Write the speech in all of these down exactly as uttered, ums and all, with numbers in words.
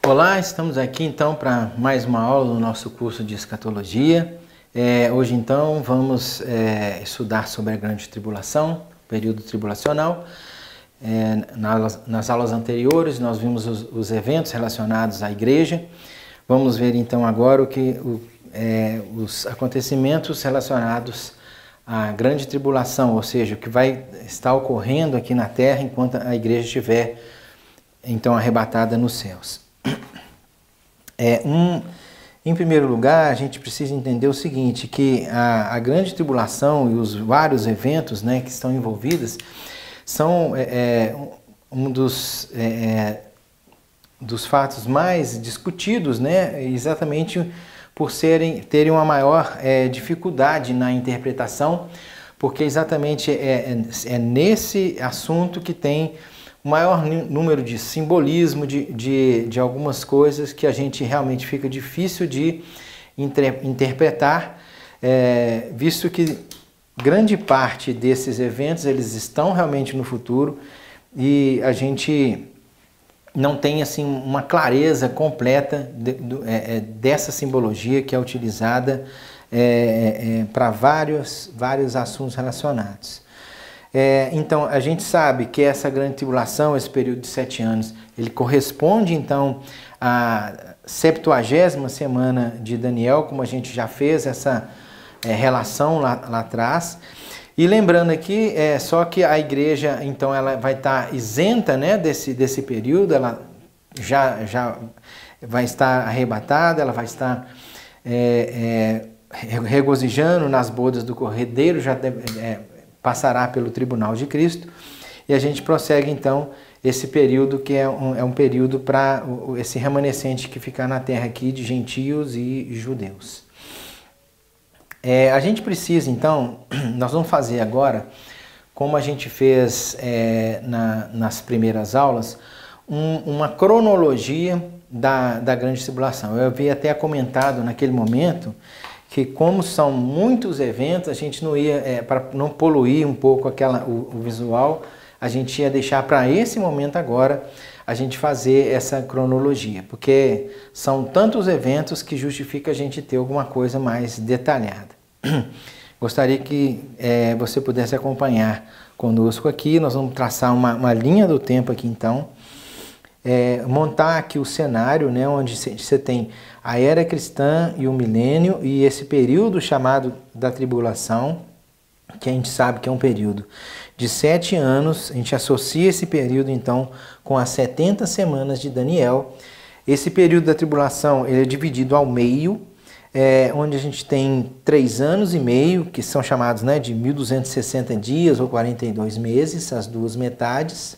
Olá, estamos aqui então para mais uma aula do nosso curso de escatologia. É, hoje então vamos é, estudar sobre a grande tribulação, período tribulacional. É, nas, nas aulas anteriores nós vimos os, os eventos relacionados à igreja. Vamos ver então agora o que, o, é, os acontecimentos relacionados à grande tribulação, ou seja, o que vai estar ocorrendo aqui na terra enquanto a igreja estiver então arrebatada nos céus. É, um, em primeiro lugar, a gente precisa entender o seguinte, que a, a grande tribulação e os vários eventos, né, que estão envolvidos são é, é, um dos, é, dos fatos mais discutidos, né, exatamente por serem, terem uma maior é, dificuldade na interpretação, porque exatamente é, é, é nesse assunto que tem o maior número de simbolismo, de, de, de algumas coisas que a gente realmente fica difícil de inter, interpretar, é, visto que grande parte desses eventos eles estão realmente no futuro e a gente não tem assim uma clareza completa de, de, é, dessa simbologia que é utilizada é, é, para vários, vários assuntos relacionados. É, então, a gente sabe que essa grande tribulação, esse período de sete anos, ele corresponde, então, à septuagésima semana de Daniel, como a gente já fez essa é, relação lá, lá atrás. E lembrando aqui, é, só que a igreja, então, ela vai estar isenta, né, desse, desse período, ela já, já vai estar arrebatada, ela vai estar é, é, regozijando nas bodas do Cordeiro, já deve, é, passará pelo tribunal de Cristo, e a gente prossegue então esse período que é um, é um período para esse remanescente que fica na terra aqui de gentios e judeus. É, a gente precisa então, nós vamos fazer agora, como a gente fez é, na, nas primeiras aulas, um, uma cronologia da, da grande tribulação. Eu havia até comentado naquele momento que como são muitos eventos, a gente não ia, é, para não poluir um pouco aquela, o, o visual, a gente ia deixar para esse momento agora a gente fazer essa cronologia, porque são tantos eventos que justifica a gente ter alguma coisa mais detalhada. Gostaria que é, você pudesse acompanhar conosco aqui, nós vamos traçar uma, uma linha do tempo aqui então, É, montar aqui o cenário, né, onde você tem a era cristã e o milênio e esse período chamado da tribulação, que a gente sabe que é um período de sete anos, a gente associa esse período então com as setenta semanas de Daniel. Esse período da tribulação ele é dividido ao meio, é, onde a gente tem três anos e meio, que são chamados, né, de mil duzentos e sessenta dias ou quarenta e dois meses, as duas metades.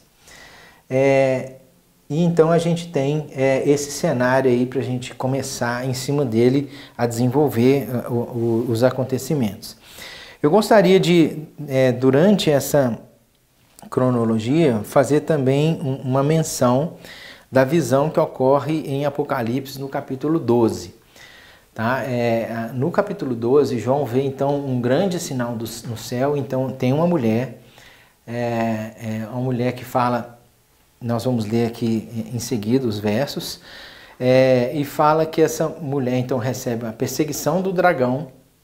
É, E então a gente tem é, esse cenário aí para a gente começar em cima dele a desenvolver uh, o, o, os acontecimentos. Eu gostaria de, é, durante essa cronologia, fazer também um, uma menção da visão que ocorre em Apocalipse no capítulo doze. Tá? É, no capítulo doze, João vê então um grande sinal do, no céu, então tem uma mulher, é, é uma mulher que fala. Nós vamos ler aqui em seguida os versos, é, e fala que essa mulher então recebe a perseguição do dragão,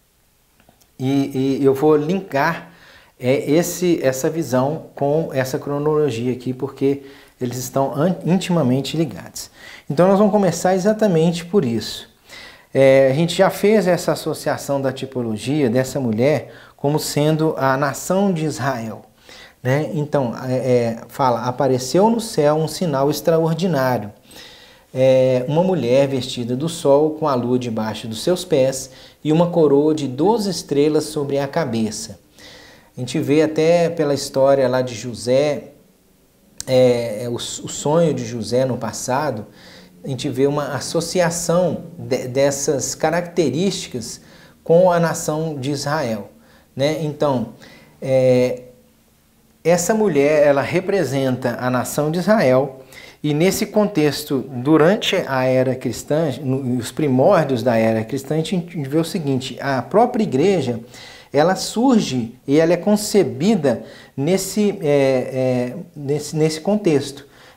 e, e eu vou linkar é, esse, essa visão com essa cronologia aqui, porque eles estão intimamente ligados. Então nós vamos começar exatamente por isso. É, a gente já fez essa associação da tipologia dessa mulher como sendo a nação de Israel. Né? Então, é, fala, apareceu no céu um sinal extraordinário, é, uma mulher vestida do sol com a lua debaixo dos seus pés e uma coroa de doze estrelas sobre a cabeça. A gente vê até pela história lá de José, é, o, o sonho de José no passado, a gente vê uma associação de, dessas características com a nação de Israel. Né? Então, é, essa mulher, ela representa a nação de Israel e nesse contexto, durante a era cristã, nos primórdios da era cristã, a gente vê o seguinte, a própria igreja, ela surge e ela é concebida nesse, é, é, nesse, nesse contexto,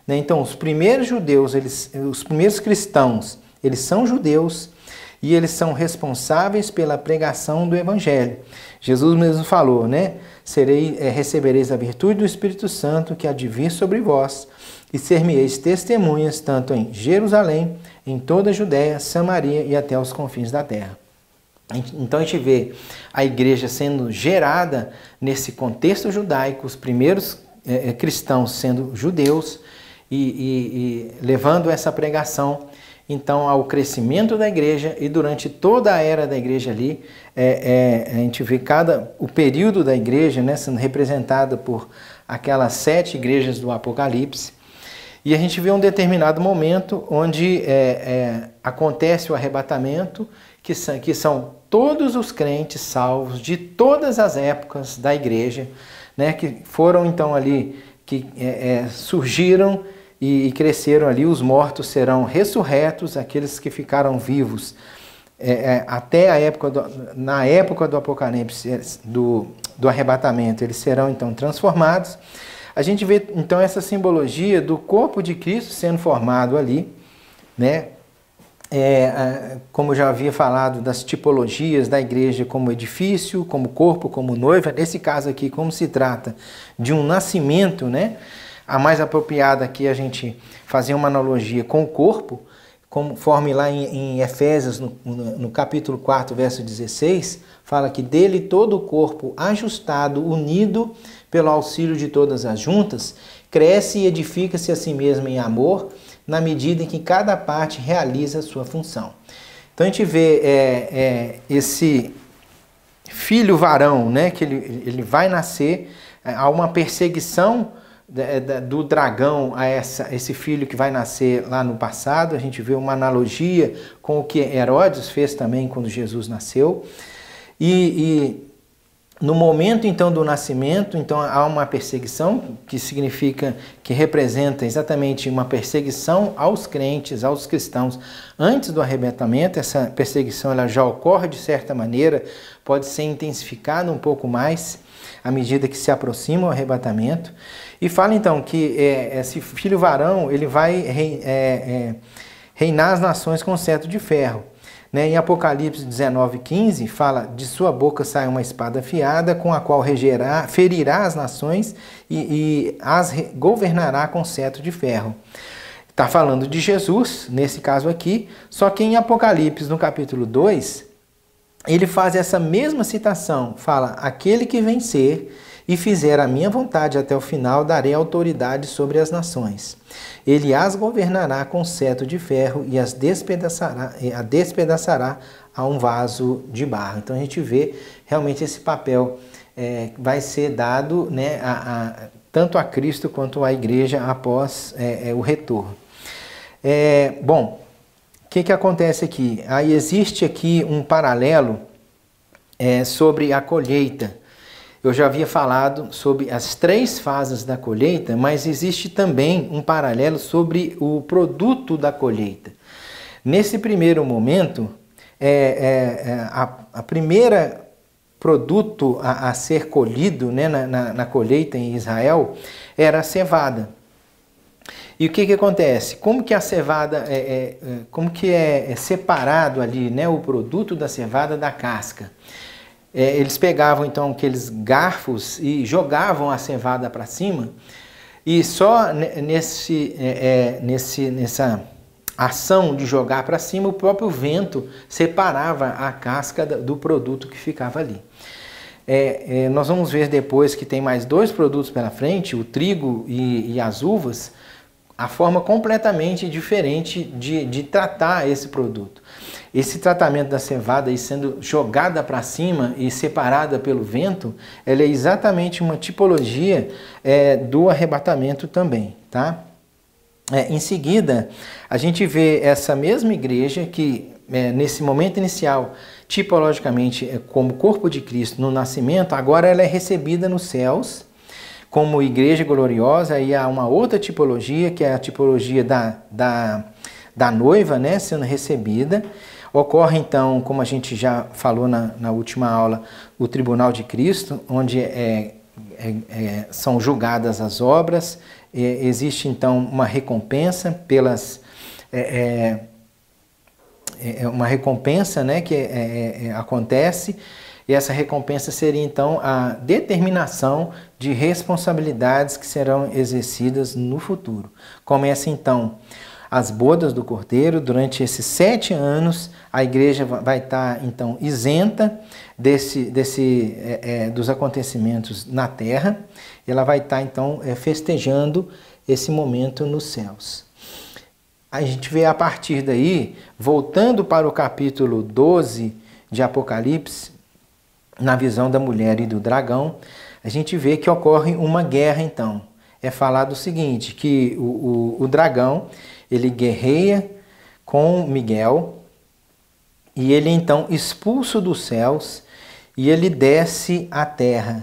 né? Então, os primeiros judeus, eles, os primeiros cristãos, eles são judeus e eles são responsáveis pela pregação do Evangelho. Jesus mesmo falou, né? Serei, é, recebereis a virtude do Espírito Santo que há de vir sobre vós e ser-me-eis testemunhas tanto em Jerusalém, em toda a Judéia, Samaria e até os confins da terra. Então a gente vê a igreja sendo gerada nesse contexto judaico, os primeiros é, cristãos sendo judeus e, e, e levando essa pregação então ao crescimento da igreja, e durante toda a era da igreja ali, é, é, a gente vê cada, o período da igreja, né, sendo representado por aquelas sete igrejas do Apocalipse, e a gente vê um determinado momento onde é, é, acontece o arrebatamento, que são, que são todos os crentes salvos de todas as épocas da igreja, né, que foram então ali, que é, é, surgiram e, e cresceram ali. Os mortos serão ressurretos, aqueles que ficaram vivos é, é, até a época, do, na época do Apocalipse, do, do arrebatamento, eles serão então transformados. A gente vê então essa simbologia do corpo de Cristo sendo formado ali, né? É, como já havia falado, das tipologias da igreja como edifício, como corpo, como noiva. Nesse caso aqui, como se trata de um nascimento, né? A mais apropriada aqui a gente fazer uma analogia com o corpo, conforme lá em, em Efésios, no, no capítulo quatro, verso dezesseis, fala que dele todo o corpo ajustado, unido pelo auxílio de todas as juntas, cresce e edifica-se a si mesmo em amor, na medida em que cada parte realiza a sua função. Então a gente vê é, é, esse filho varão, né, que ele, ele vai nascer, há uma perseguição da, da, do dragão a essa, esse filho que vai nascer lá no passado. A gente vê uma analogia com o que Herodes fez também quando Jesus nasceu. E, e no momento então do nascimento, então há uma perseguição, que significa, que representa exatamente uma perseguição aos crentes, aos cristãos, antes do arrebatamento. Essa perseguição ela já ocorre de certa maneira, pode ser intensificada um pouco mais à medida que se aproxima o arrebatamento. E fala então que é, esse filho varão, ele vai é, é, reinar as nações com cetro de ferro. Né? Em Apocalipse dezenove, quinze, fala: de sua boca sai uma espada afiada, com a qual regerá, ferirá as nações e, e as governará com cetro de ferro. Está falando de Jesus, nesse caso aqui, só que em Apocalipse, no capítulo dois, ele faz essa mesma citação, fala: aquele que vencer e fizer a minha vontade até o final, darei autoridade sobre as nações. Ele as governará com cetro de ferro e as despedaçará, a despedaçará a um vaso de barro. Então a gente vê realmente esse papel é, vai ser dado, né, a, a, tanto a Cristo quanto à igreja após é, é, o retorno. É, bom, o que, que acontece aqui? Aí existe aqui um paralelo é, sobre a colheita. Eu já havia falado sobre as três fases da colheita, mas existe também um paralelo sobre o produto da colheita. Nesse primeiro momento, é, é, a, a primeira produto a, a ser colhido, né, na, na, na colheita em Israel era a cevada. E o que, que acontece? Como que a cevada é, é, como que é, é separado ali, né, o produto da cevada da casca? É, eles pegavam então aqueles garfos e jogavam a cevada para cima, e só nesse, é, é, nesse, nessa ação de jogar para cima, o próprio vento separava a casca do produto que ficava ali. É, é, nós vamos ver depois que tem mais dois produtos pela frente, o trigo e, e as uvas, a forma completamente diferente de, de tratar esse produto. Esse tratamento da cevada aí sendo jogada para cima e separada pelo vento, ela é exatamente uma tipologia é, do arrebatamento também, tá? É, em seguida, a gente vê essa mesma igreja que, é, nesse momento inicial, tipologicamente é como corpo de Cristo no nascimento, agora ela é recebida nos céus como igreja gloriosa. Aí há uma outra tipologia, que é a tipologia da, da, da noiva, né, sendo recebida. Ocorre então, como a gente já falou na, na última aula, o tribunal de Cristo, onde é, é, é, são julgadas as obras é, existe então uma recompensa pelas é, é, é uma recompensa, né, que é, é, acontece, e essa recompensa seria então a determinação de responsabilidades que serão exercidas no futuro. Começa então as bodas do Cordeiro. Durante esses sete anos a igreja vai estar então isenta desse, desse, é, é, dos acontecimentos na terra. Ela vai estar então é, festejando esse momento nos céus. A gente vê a partir daí, voltando para o capítulo doze de Apocalipse, na visão da mulher e do dragão, a gente vê que ocorre uma guerra então. É falado o seguinte, que o, o, o dragão, ele guerreia com Miguel, e ele então expulso dos céus, e ele desce à terra.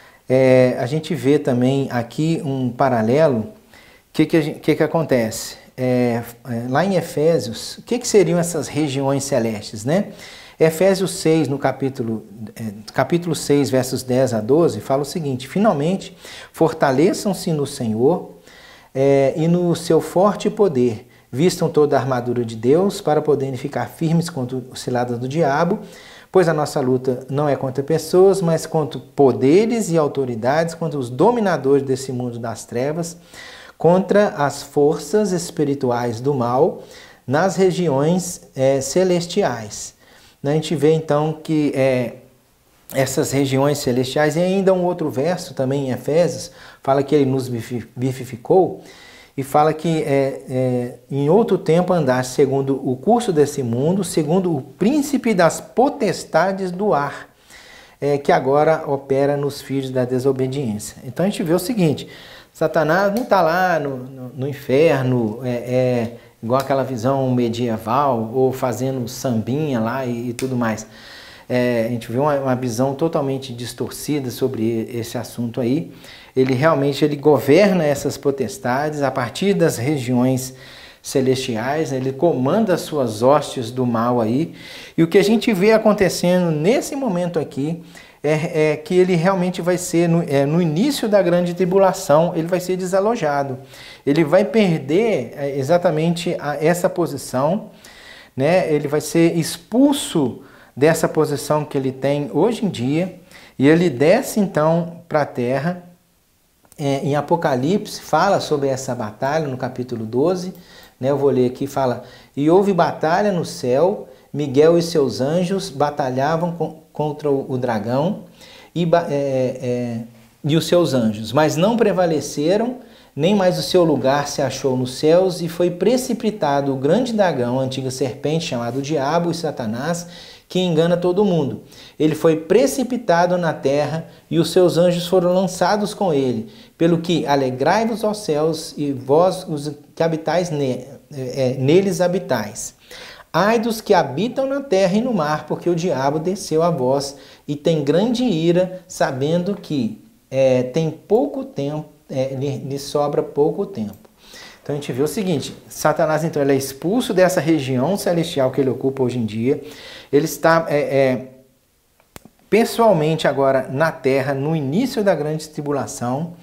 É, a gente vê também aqui um paralelo. O que, que, que, que acontece? É, lá em Efésios, o que, que seriam essas regiões celestes, né? Efésios seis, no capítulo, é, capítulo seis, versos dez a doze, fala o seguinte: finalmente, fortaleçam-se no Senhor é, e no seu forte poder, vistam toda a armadura de Deus para poderem ficar firmes contra os ciladas do diabo, pois a nossa luta não é contra pessoas, mas contra poderes e autoridades, contra os dominadores desse mundo das trevas, contra as forças espirituais do mal nas regiões é, celestiais. A gente vê então que é, essas regiões celestiais, e ainda um outro verso também em Efésios, fala que ele nos vivificou, e fala que é, é, em outro tempo andaste segundo o curso desse mundo, segundo o príncipe das potestades do ar, é, que agora opera nos filhos da desobediência. Então a gente vê o seguinte: Satanás não está lá no, no, no inferno, é, é, igual aquela visão medieval, ou fazendo sambinha lá e, e tudo mais. É, a gente vê uma, uma visão totalmente distorcida sobre esse assunto aí. Ele realmente ele governa essas potestades a partir das regiões celestiais, ele comanda as suas hostes do mal aí. E o que a gente vê acontecendo nesse momento aqui é, é que ele realmente vai ser, no, é, no início da grande tribulação, ele vai ser desalojado. Ele vai perder é, exatamente a, essa posição, né? Ele vai ser expulso dessa posição que ele tem hoje em dia, e ele desce então para a terra. É, em Apocalipse fala sobre essa batalha no capítulo doze, né? Eu vou ler aqui, fala: e houve batalha no céu, Miguel e seus anjos batalhavam com, contra o, o dragão e, é, é, e os seus anjos, mas não prevaleceram, nem mais o seu lugar se achou nos céus, e foi precipitado o grande dragão, a antiga serpente, chamado Diabo e Satanás, que engana todo mundo. Ele foi precipitado na terra, e os seus anjos foram lançados com ele. Pelo que alegrai-vos aos céus, e vós os que habitais ne, é, neles habitais. Ai dos que habitam na terra e no mar, porque o diabo desceu a vós e tem grande ira, sabendo que é, tem pouco tempo, é, lhe, lhe sobra pouco tempo. Então a gente vê o seguinte: Satanás então ele é expulso dessa região celestial que ele ocupa hoje em dia. Ele está é, é, pessoalmente agora na terra, no início da grande tribulação,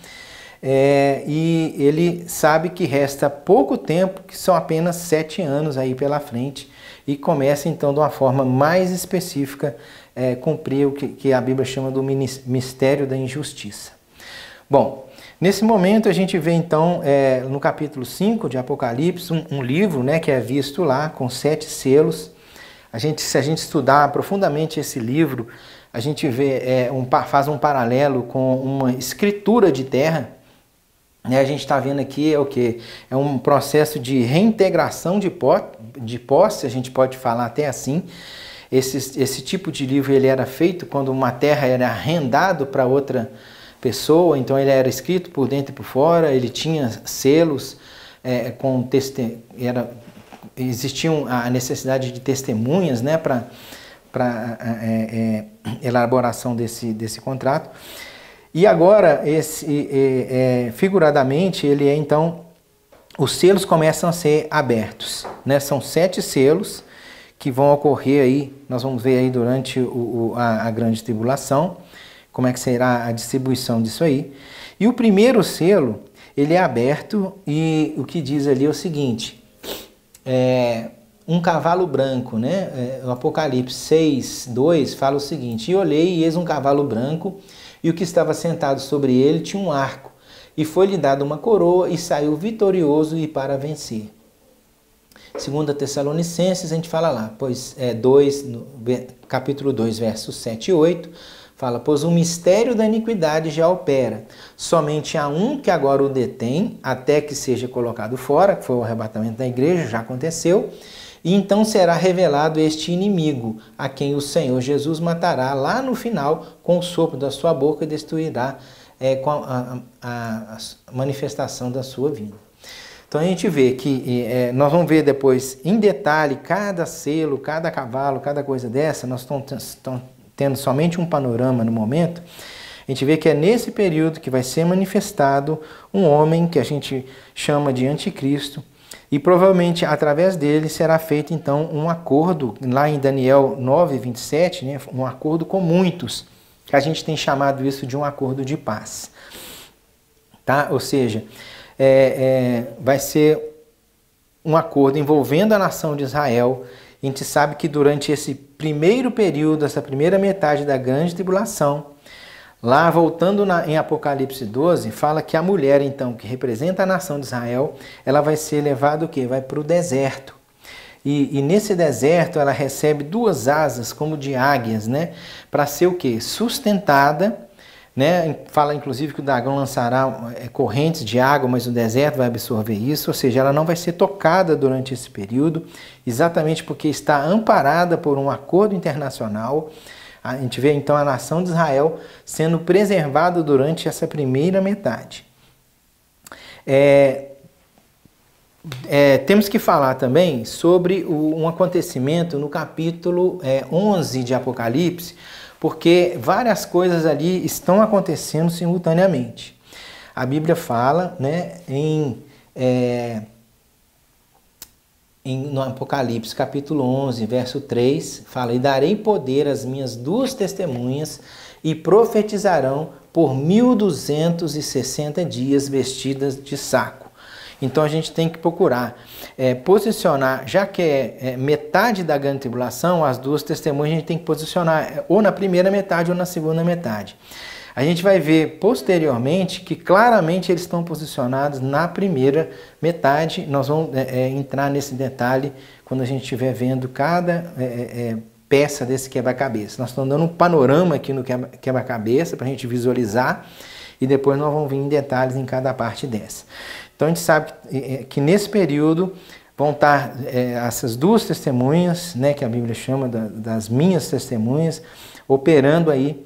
é, e ele sabe que resta pouco tempo, que são apenas sete anos aí pela frente, e começa então de uma forma mais específica é, cumprir o que, que a Bíblia chama do mistério da injustiça. Bom, nesse momento a gente vê então é, no capítulo cinco de Apocalipse um, um livro, né, que é visto lá com sete selos. A gente, se a gente estudar profundamente esse livro, a gente vê, é, um, faz um paralelo com uma escritura de terra. Né? A gente está vendo aqui é o que? É um processo de reintegração de, po, de posse, a gente pode falar até assim. Esse, esse tipo de livro ele era feito quando uma terra era arrendado para outra pessoa, então ele era escrito por dentro e por fora, ele tinha selos, é, com teste, era, existiam a necessidade de testemunhas, né, para para é, é, elaboração desse, desse contrato. E agora, esse, é, é, figuradamente, ele é então, os selos começam a ser abertos, né? São sete selos que vão ocorrer aí, nós vamos ver aí durante o, o, a, a grande tribulação, como é que será a distribuição disso aí. E o primeiro selo, ele é aberto e o que diz ali é o seguinte, é, um cavalo branco, né? É, o Apocalipse seis, dois fala o seguinte, e olhei e eis um cavalo branco e o que estava sentado sobre ele tinha um arco e foi-lhe dada uma coroa e saiu vitorioso e para vencer. Segunda Tessalonicenses, a gente fala lá, pois é dois, no, capítulo dois, versos sete e oito, fala, pois o mistério da iniquidade já opera, somente há um que agora o detém, até que seja colocado fora, que foi o arrebatamento da igreja, já aconteceu, e então será revelado este inimigo, a quem o Senhor Jesus matará lá no final, com o sopro da sua boca e destruirá é, com a, a, a manifestação da sua vinda. Então a gente vê que, é, nós vamos ver depois em detalhe cada selo, cada cavalo, cada coisa dessa, nós estamos tendo somente um panorama no momento, a gente vê que é nesse período que vai ser manifestado um homem que a gente chama de anticristo e provavelmente através dele será feito então um acordo, lá em Daniel nove, vinte e sete, né, um acordo com muitos, que a gente tem chamado isso de um acordo de paz, tá? Ou seja, É, é, vai ser um acordo envolvendo a nação de Israel. A gente sabe que durante esse primeiro período, essa primeira metade da grande tribulação, lá voltando na, em Apocalipse doze, fala que a mulher então, que representa a nação de Israel, ela vai ser levada o quê? Vai para o deserto. E, e nesse deserto ela recebe duas asas como de águias, né? Para ser o quê? Sustentada. Né? Fala inclusive que o dragão lançará correntes de água, mas o deserto vai absorver isso, ou seja, ela não vai ser tocada durante esse período, exatamente porque está amparada por um acordo internacional. A gente vê então a nação de Israel sendo preservada durante essa primeira metade. É, é, temos que falar também sobre o, um acontecimento no capítulo é, onze de Apocalipse, porque várias coisas ali estão acontecendo simultaneamente. A Bíblia fala, né, em, é, em, no Apocalipse capítulo onze, verso três, fala, e darei poder às minhas duas testemunhas e profetizarão por mil duzentos e sessenta dias vestidas de saco. Então a gente tem que procurar é, posicionar, já que é, é metade da grande tribulação, as duas testemunhas a gente tem que posicionar ou na primeira metade ou na segunda metade. A gente vai ver posteriormente que claramente eles estão posicionados na primeira metade. Nós vamos é, é, entrar nesse detalhe quando a gente estiver vendo cada é, é, peça desse quebra-cabeça. Nós estamos dando um panorama aqui no quebra-cabeça para a gente visualizar e depois nós vamos vir em detalhes em cada parte dessa. Então a gente sabe que, que nesse período vão estar é, essas duas testemunhas, né, que a Bíblia chama da, das minhas testemunhas, operando aí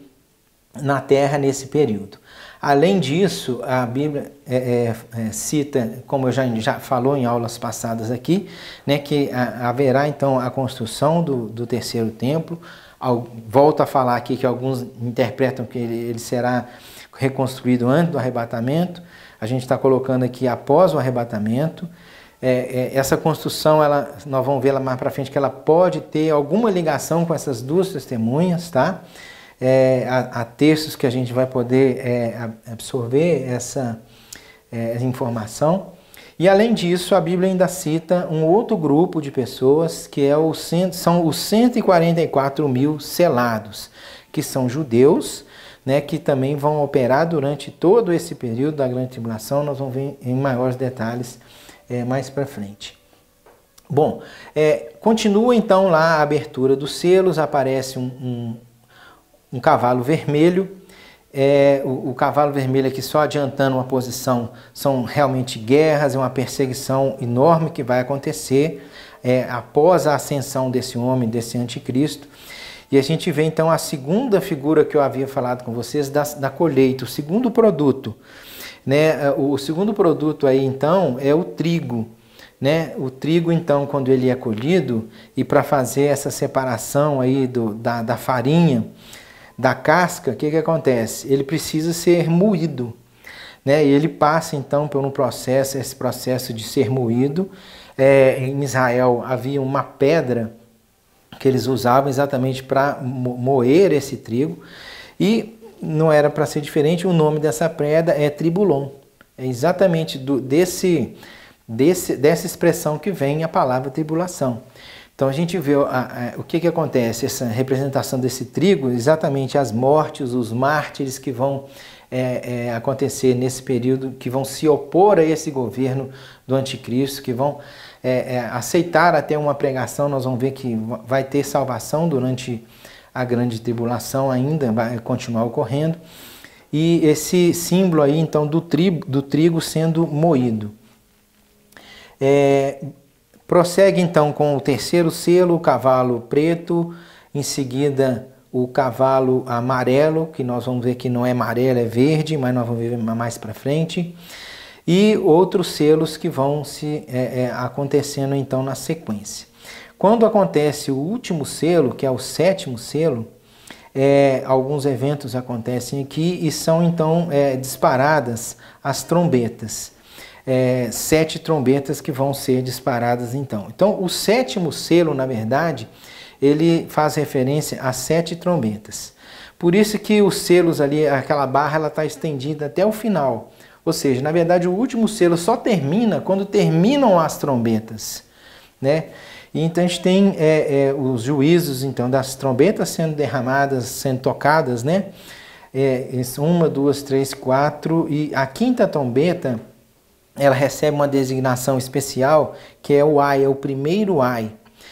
na terra nesse período. Além disso, a Bíblia é, é, é, cita, como eu já, já falou em aulas passadas aqui, né, que a, haverá então a construção do, do terceiro templo. Ao, volto a falar aqui que alguns interpretam que ele, ele será reconstruído antes do arrebatamento. A gente está colocando aqui após o arrebatamento. É, é, essa construção, ela, nós vamos ver lá mais para frente, que ela pode ter alguma ligação com essas duas testemunhas, tá? É, há, há textos que a gente vai poder é, absorver essa, é, essa informação. E além disso, a Bíblia ainda cita um outro grupo de pessoas, que é o, são os cento e quarenta e quatro mil selados, que são judeus, né, que também vão operar durante todo esse período da grande tribulação. Nós vamos ver em maiores detalhes é, mais para frente. Bom, é, continua então lá a abertura dos selos, aparece um, um, um cavalo vermelho. É, o, o cavalo vermelho aqui, só adiantando uma posição, são realmente guerras, é uma perseguição enorme que vai acontecer é, após a ascensão desse homem, desse anticristo. E a gente vê então a segunda figura que eu havia falado com vocês da, da colheita, o segundo produto. Né? O segundo produto aí então é o trigo. Né? O trigo então, quando ele é colhido, e para fazer essa separação aí do, da, da farinha, da casca, o que, que acontece? Ele precisa ser moído. Né? E ele passa então por um processo, esse processo de ser moído. É, em Israel havia uma pedra que eles usavam exatamente para moer esse trigo, e não era para ser diferente, o nome dessa pedra é tribulon, É exatamente do, desse, desse, dessa expressão que vem a palavra tribulação. Então a gente vê a, a, o que, que acontece, essa representação desse trigo, exatamente as mortes, os mártires que vão é, é, acontecer nesse período, que vão se opor a esse governo do anticristo, que vão é, é, aceitar até uma pregação. Nós vamos ver que vai ter salvação durante a grande tribulação ainda, vai continuar ocorrendo. E esse símbolo aí então do trigo, do trigo sendo moído. É, prossegue então com o terceiro selo, o cavalo preto, em seguida o cavalo amarelo, que nós vamos ver que não é amarelo, é verde, mas nós vamos ver mais para frente, e outros selos que vão se é, é, acontecendo então na sequência. Quando acontece o último selo, que é o sétimo selo, é, alguns eventos acontecem aqui e são então é, disparadas as trombetas. É, sete trombetas que vão ser disparadas então. Então o sétimo selo, na verdade, ele faz referência a sete trombetas. Por isso que os selos ali, aquela barra, ela está estendida até o final. Ou seja, na verdade o último selo só termina quando terminam as trombetas, né? E então a gente tem é, é, os juízos então das trombetas sendo derramadas, sendo tocadas, né? É, uma, duas, três, quatro, e a quinta trombeta ela recebe uma designação especial, que é o ai, é o primeiro ai.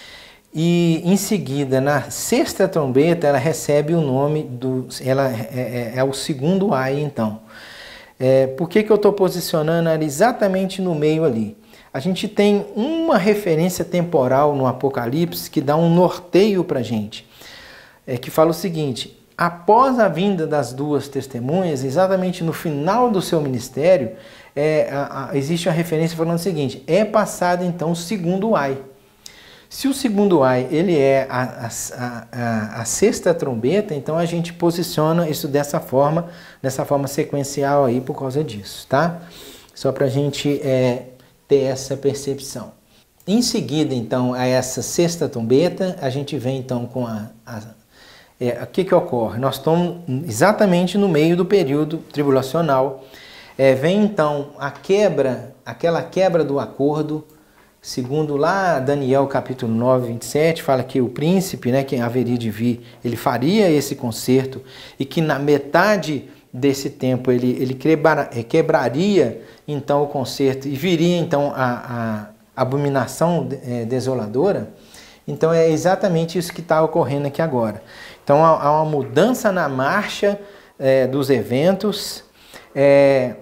E em seguida, na sexta trombeta, ela recebe o nome do... Ela é, é, é o segundo ai, então. É, por que que eu estou posicionando ela exatamente no meio ali? A gente tem uma referência temporal no Apocalipse que dá um norteio para a gente. É, que fala o seguinte: após a vinda das duas testemunhas, exatamente no final do seu ministério, é, a, a, existe uma referência falando o seguinte: é passado então o segundo ai. Se o segundo ai ele é a, a, a, a sexta trombeta, então a gente posiciona isso dessa forma, dessa forma sequencial aí por causa disso, tá? Só para a gente é, ter essa percepção. Em seguida, então, a essa sexta trombeta, a gente vem então com a... a é, o que que ocorre? Nós estamos exatamente no meio do período tribulacional. É, vem então a quebra, aquela quebra do acordo. Segundo lá Daniel capítulo nove, vinte e sete, fala que o príncipe, né, que haveria de vir, ele faria esse concerto e que na metade desse tempo ele, ele quebra, quebraria então o concerto e viria então a, a abominação é, desoladora. Então é exatamente isso que está ocorrendo aqui agora. Então há, há uma mudança na marcha é, dos eventos, é,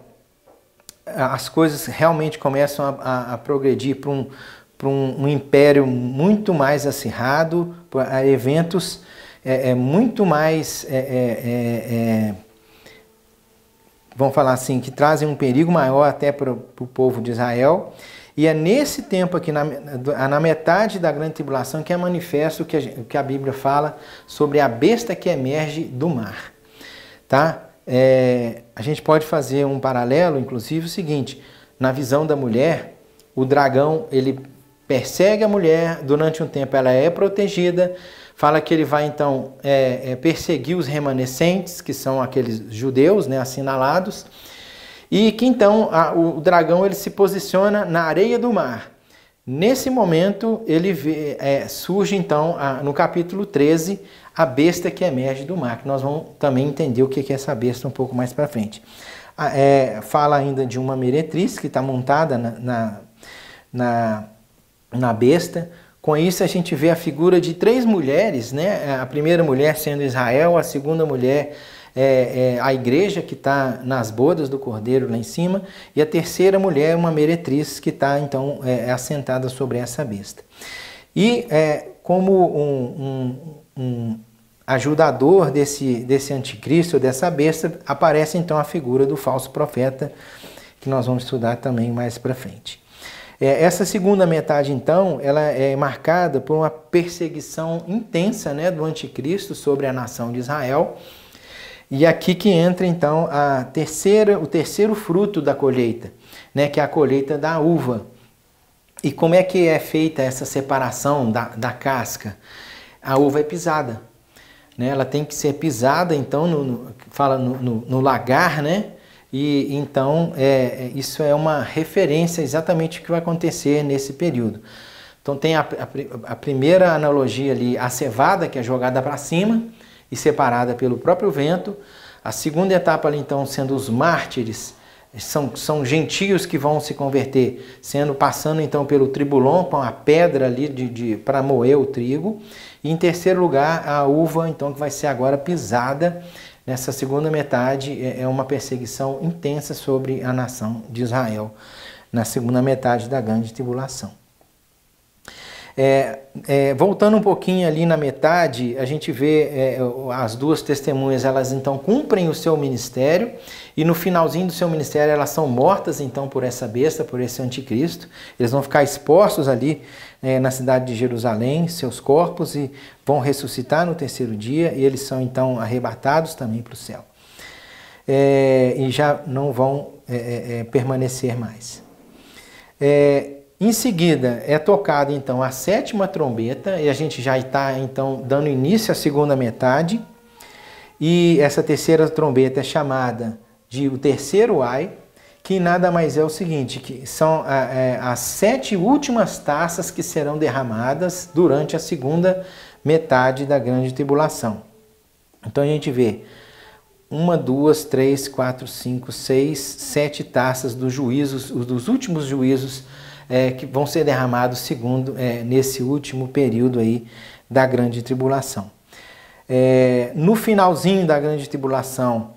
as coisas realmente começam a, a, a progredir para um, para um, um império muito mais acirrado, para eventos é, é, muito mais, é, é, é, vamos falar assim, que trazem um perigo maior até para o povo de Israel. E é nesse tempo aqui, na, na metade da grande tribulação, que é manifesto o que, a, que a Bíblia fala sobre a besta que emerge do mar, tá? É, a gente pode fazer um paralelo, inclusive, o seguinte: na visão da mulher, o dragão ele persegue a mulher, durante um tempo ela é protegida, fala que ele vai então é, é, perseguir os remanescentes, que são aqueles judeus, né, assinalados, e que então a, o dragão ele se posiciona na areia do mar. Nesse momento ele vê, é, surge então a, no capítulo treze a besta que emerge do mar, que nós vamos também entender o que é essa besta um pouco mais para frente. É, fala ainda de uma meretriz que está montada na, na, na, na besta. Com isso a gente vê a figura de três mulheres, né? A primeira mulher sendo Israel, a segunda mulher é, é a igreja que está nas bodas do Cordeiro lá em cima, e a terceira mulher é uma meretriz que está então é, assentada sobre essa besta. E é, como um, um um ajudador desse, desse anticristo, dessa besta, aparece então a figura do falso profeta, que nós vamos estudar também mais para frente. É, essa segunda metade, então, ela é marcada por uma perseguição intensa, né, do anticristo sobre a nação de Israel. E aqui que entra, então, a terceira, o terceiro fruto da colheita, né, que é a colheita da uva. E como é que é feita essa separação da, da casca? A uva é pisada, né? Ela tem que ser pisada, então, no, no, fala no, no, no lagar, né? e então é, isso é uma referência exatamente o que vai acontecer nesse período. Então tem a, a, a primeira analogia ali, a cevada, que é jogada para cima e separada pelo próprio vento. A segunda etapa ali então sendo os mártires, são, são gentios que vão se converter, sendo passando então pelo tribulon com a pedra ali de, de, para moer o trigo. E em terceiro lugar a uva então que vai ser agora pisada. Nessa segunda metade é uma perseguição intensa sobre a nação de Israel, na segunda metade da grande tribulação. É, é, voltando um pouquinho ali na metade, a gente vê é, as duas testemunhas, elas então cumprem o seu ministério e no finalzinho do seu ministério elas são mortas então por essa besta, por esse anticristo. Eles vão ficar expostos ali é, na cidade de Jerusalém, seus corpos, e vão ressuscitar no terceiro dia e eles são então arrebatados também para o céu. É, e já não vão é, é, permanecer mais. É, Em seguida é tocada então a sétima trombeta e a gente já está então dando início à segunda metade, e essa terceira trombeta é chamada de o terceiro ai, que nada mais é o seguinte, que são é, as sete últimas taças que serão derramadas durante a segunda metade da grande tribulação. Então a gente vê uma, duas, três, quatro, cinco, seis, sete taças dos juízos, dos últimos juízos É, que vão ser derramados segundo é, nesse último período aí da grande tribulação. É, no finalzinho da grande tribulação,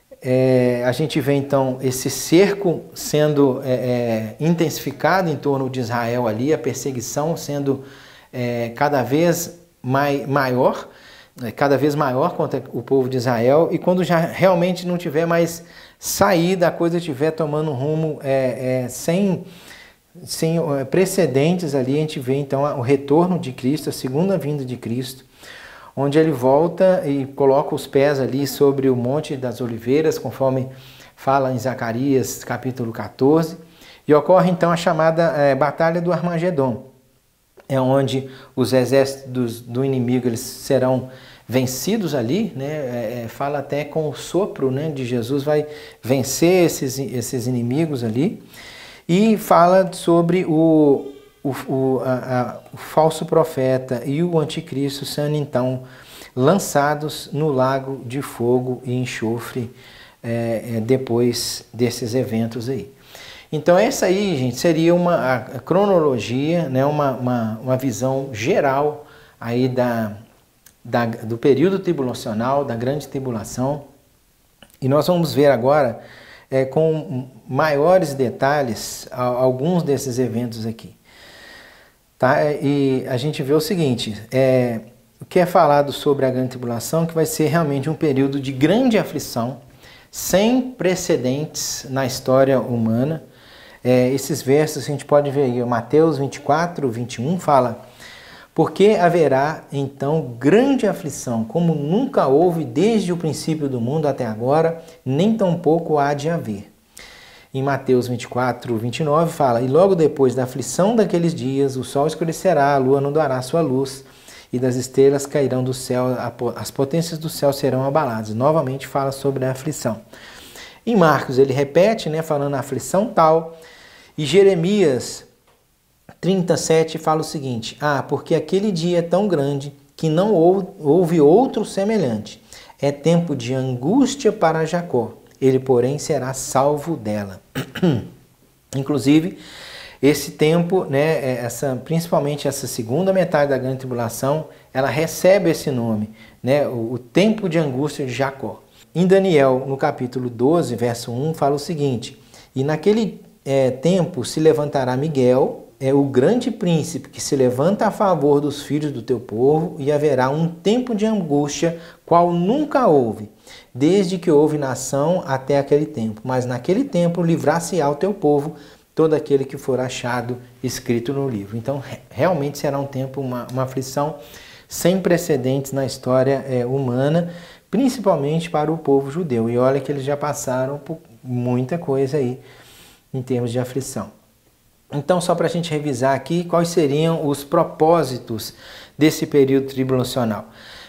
é, a gente vê então esse cerco sendo é, é, intensificado em torno de Israel ali, a perseguição sendo é, cada vez mai, maior, é, cada vez maior contra o povo de Israel, e quando já realmente não tiver mais saída, a coisa estiver tomando um rumo é, é, sem... sem precedentes ali, a gente vê então o retorno de Cristo, a segunda vinda de Cristo, onde ele volta e coloca os pés ali sobre o Monte das Oliveiras, conforme fala em Zacarias capítulo quatorze, e ocorre então a chamada é, Batalha do Armagedon, é onde os exércitos do inimigo eles serão vencidos ali, né? É, fala até com o sopro, né, de Jesus, vai vencer esses, esses inimigos ali. E fala sobre o, o, o, a, a, o falso profeta e o anticristo sendo então lançados no lago de fogo e enxofre é, é, depois desses eventos aí. Então essa aí, gente, seria uma a cronologia, né, uma, uma, uma visão geral aí da, da, do período tribulacional, da grande tribulação. E nós vamos ver agora É, com maiores detalhes alguns desses eventos aqui. Tá? E a gente vê o seguinte, é, o que é falado sobre a grande tribulação, que vai ser realmente um período de grande aflição, sem precedentes na história humana. É, esses versos a gente pode ver aí, Mateus vinte e quatro, vinte e um fala: porque haverá então grande aflição, como nunca houve desde o princípio do mundo até agora, nem tampouco há de haver. Em Mateus vinte e quatro, vinte e nove fala: e logo depois da aflição daqueles dias, o sol escurecerá, a lua não dará sua luz, e das estrelas cairão do céu, as potências do céu serão abaladas. Novamente fala sobre a aflição. Em Marcos ele repete, né, falando a aflição tal, e Jeremias trinta e sete fala o seguinte: ah, porque aquele dia é tão grande que não houve outro semelhante. É tempo de angústia para Jacó, ele porém será salvo dela. Inclusive, esse tempo, né, essa, principalmente essa segunda metade da grande tribulação, ela recebe esse nome, né, o, o tempo de angústia de Jacó. Em Daniel, no capítulo doze, verso um, fala o seguinte: e naquele é, tempo se levantará Miguel, é o grande príncipe que se levanta a favor dos filhos do teu povo, e haverá um tempo de angústia, qual nunca houve, desde que houve nação até aquele tempo. Mas naquele tempo livrar-se-á o teu povo, todo aquele que for achado escrito no livro. Então, realmente será um tempo, uma, uma aflição sem precedentes na história é, humana, principalmente para o povo judeu. E olha que eles já passaram por muita coisa aí em termos de aflição. Então, só para a gente revisar aqui, quais seriam os propósitos desse período tribulacional.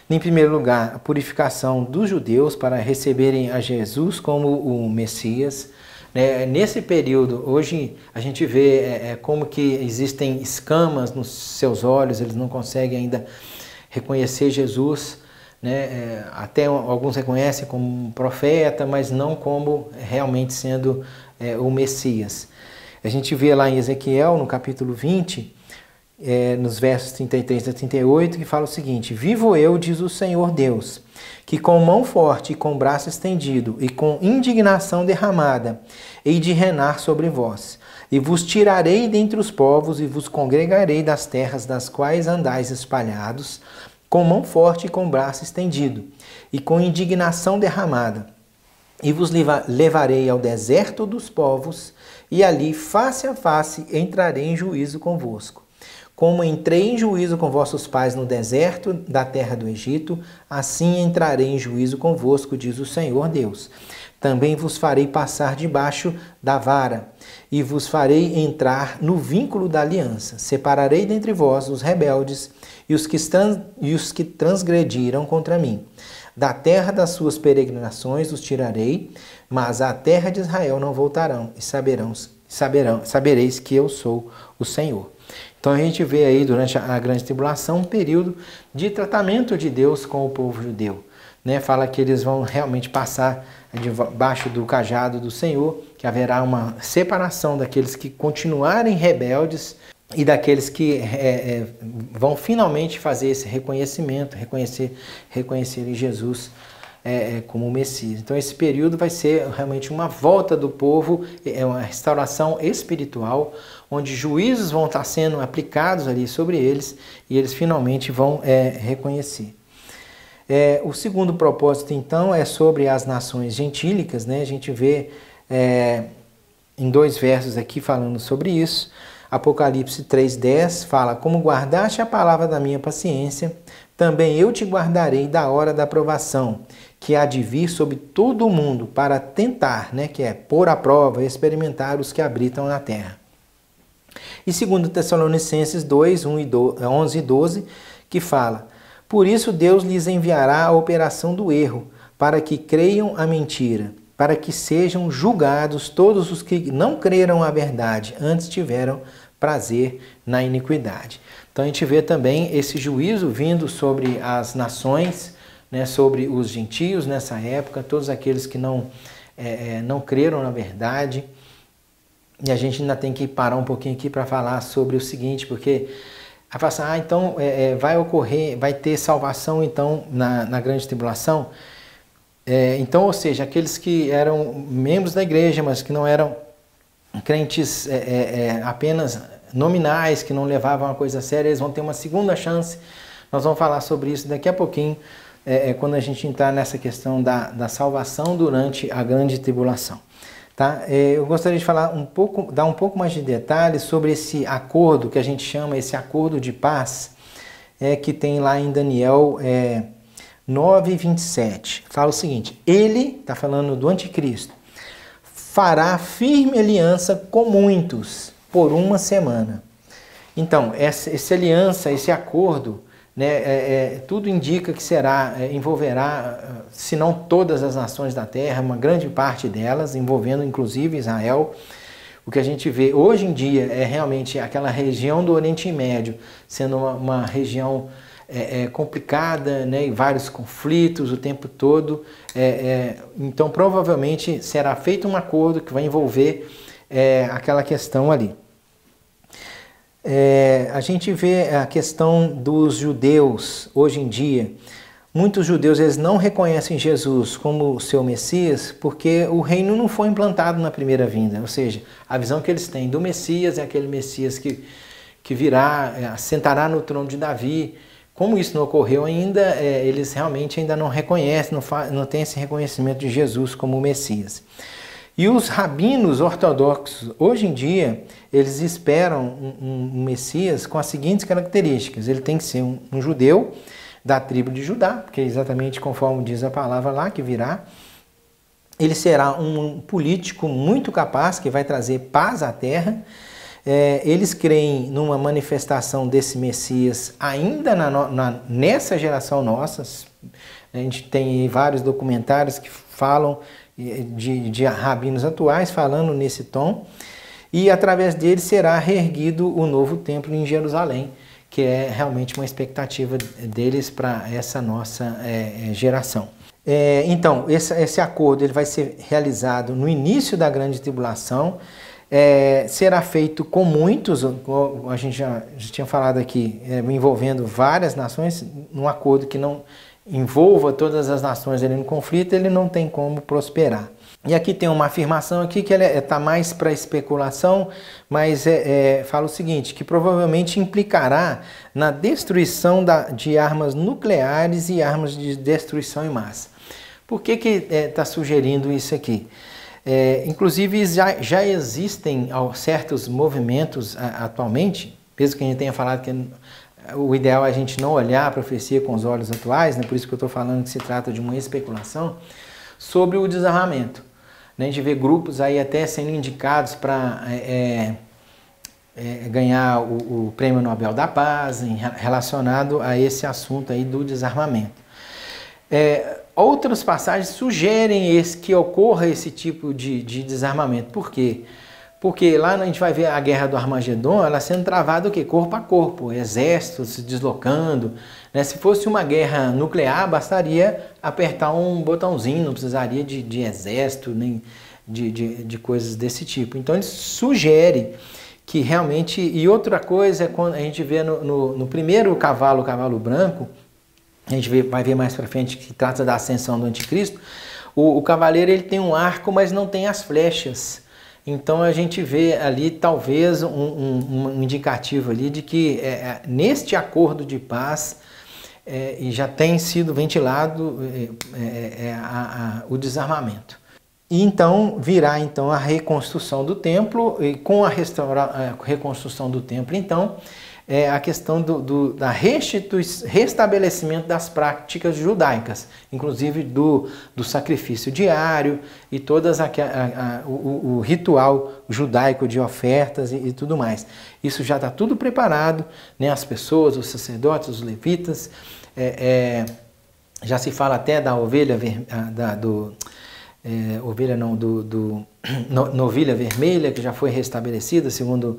Em primeiro lugar, a purificação dos judeus para receberem a Jesus como o Messias. É, nesse período, hoje a gente vê é, é, como que existem escamas nos seus olhos, eles não conseguem ainda reconhecer Jesus, né? É, até alguns reconhecem como um profeta, mas não como realmente sendo é, o Messias. A gente vê lá em Ezequiel, no capítulo vinte, é, nos versos trinta e três a trinta e oito, que fala o seguinte: vivo eu, diz o Senhor Deus, que com mão forte e com braço estendido e com indignação derramada hei de reinar sobre vós, e vos tirarei dentre os povos e vos congregarei das terras das quais andais espalhados, com mão forte e com braço estendido e com indignação derramada, e vos levarei ao deserto dos povos, e ali face a face entrarei em juízo convosco. Como entrei em juízo com vossos pais no deserto da terra do Egito, assim entrarei em juízo convosco, diz o Senhor Deus. Também vos farei passar debaixo da vara, e vos farei entrar no vínculo da aliança. Separarei dentre vós os rebeldes e os que, e os que transgrediram contra mim. Da terra das suas peregrinações os tirarei, mas à terra de Israel não voltarão, e saberão, saberão, sabereis que eu sou o Senhor. Então a gente vê aí durante a grande tribulação um período de tratamento de Deus com o povo judeu. Né? Fala que eles vão realmente passar debaixo do cajado do Senhor, que haverá uma separação daqueles que continuarem rebeldes e daqueles que é, é, vão finalmente fazer esse reconhecimento, reconhecer, reconhecerem Jesus é, é, como o Messias. Então esse período vai ser realmente uma volta do povo, é uma restauração espiritual, onde juízos vão estar sendo aplicados ali sobre eles e eles finalmente vão é, reconhecer. É, o segundo propósito, então, é sobre as nações gentílicas, né? A gente vê é, em dois versos aqui falando sobre isso. Apocalipse três, dez fala: como guardaste a palavra da minha paciência, também eu te guardarei da hora da provação, que há de vir sobre todo o mundo para tentar, né? Que é pôr à prova, experimentar os que habitam na terra. E segundo Tessalonicenses dois, onze e doze, que fala: por isso Deus lhes enviará a operação do erro, para que creiam a mentira, para que sejam julgados todos os que não creram a verdade, antes tiveram prazer na iniquidade. Então a gente vê também esse juízo vindo sobre as nações, né, sobre os gentios nessa época, todos aqueles que não, é, não creram na verdade. E a gente ainda tem que parar um pouquinho aqui para falar sobre o seguinte, porque aí fala assim, ah, então é, vai ocorrer, vai ter salvação então na, na grande tribulação. É, então, ou seja, aqueles que eram membros da igreja, mas que não eram crentes é, é, apenas nominais, que não levavam a coisa séria, eles vão ter uma segunda chance. Nós vamos falar sobre isso daqui a pouquinho, é, é, quando a gente entrar nessa questão da, da salvação durante a grande tribulação. Tá? Eu gostaria de falar um pouco, dar um pouco mais de detalhes sobre esse acordo que a gente chama, esse acordo de paz, é, que tem lá em Daniel é, nove, vinte e sete. Fala o seguinte: ele, está falando do anticristo, fará firme aliança com muitos por uma semana. Então, essa, essa aliança, esse acordo, né, é, é, tudo indica que será, é, envolverá, se não todas as nações da terra, uma grande parte delas, envolvendo inclusive Israel. O que a gente vê hoje em dia é realmente aquela região do Oriente Médio sendo uma, uma região é, é, complicada, né, e vários conflitos o tempo todo. É, é, então, provavelmente será feito um acordo que vai envolver é, aquela questão ali. É, a gente vê a questão dos judeus hoje em dia. Muitos judeus eles não reconhecem Jesus como seu Messias porque o reino não foi implantado na primeira vinda. Ou seja, a visão que eles têm do Messias é aquele Messias que, que virá, é, assentará no trono de Davi. Como isso não ocorreu ainda, é, eles realmente ainda não reconhecem, não, fa não têm esse reconhecimento de Jesus como o Messias. E os rabinos ortodoxos, hoje em dia, eles esperam um, um Messias com as seguintes características. Ele tem que ser um, um judeu da tribo de Judá, porque é exatamente conforme diz a palavra lá que virá. Ele será um político muito capaz, que vai trazer paz à terra. É, eles creem numa manifestação desse Messias ainda na, na, nessa geração nossa. A gente tem vários documentários que falam de, de rabinos atuais falando nesse tom. E através dele será reerguido o novo templo em Jerusalém, que é realmente uma expectativa deles para essa nossa é, geração. É, então, esse, esse acordo ele vai ser realizado no início da grande tribulação, é, será feito com muitos, a gente já, já tinha falado aqui, é, envolvendo várias nações, num acordo que não envolva todas as nações ali no conflito, ele não tem como prosperar. E aqui tem uma afirmação aqui que está mais para especulação, mas é, é, fala o seguinte, que provavelmente implicará na destruição da, de armas nucleares e armas de destruição em massa. Por que que está é, sugerindo isso aqui? É, inclusive já, já existem certos movimentos a, atualmente, mesmo que a gente tenha falado que o ideal é a gente não olhar a profecia com os olhos atuais, né? Por isso que eu estou falando que se trata de uma especulação, sobre o desarmamento. A gente vê grupos aí até sendo indicados para é, é, ganhar o, o Prêmio Nobel da Paz em, relacionado a esse assunto aí do desarmamento. É, outras passagens sugerem esse, que ocorra esse tipo de, de desarmamento. Por quê? Porque lá a gente vai ver a guerra do Armagedon, ela sendo travada o quê? Corpo a corpo, exércitos se deslocando. Né? Se fosse uma guerra nuclear, bastaria apertar um botãozinho, não precisaria de, de exército, nem de, de, de coisas desse tipo. Então ele sugere que realmente... E outra coisa é quando a gente vê no, no, no primeiro cavalo, o cavalo branco, a gente vê, vai ver mais para frente que trata da ascensão do anticristo, o, o cavaleiro ele tem um arco, mas não tem as flechas. Então a gente vê ali talvez um, um, um indicativo ali de que é, neste acordo de paz é, já tem sido ventilado é, é, a, a, o desarmamento. E então virá então a reconstrução do templo, e com a, restaura, a reconstrução do templo, então, é a questão do, do da restabelecimento das práticas judaicas, inclusive do, do sacrifício diário e todas a, a, a, o, o ritual judaico de ofertas e, e tudo mais. Isso já está tudo preparado, né? As pessoas, os sacerdotes, os levitas, é, é, já se fala até da ovelha, da, do, é, ovelha não, do, do no, novilha vermelha, que já foi restabelecida segundo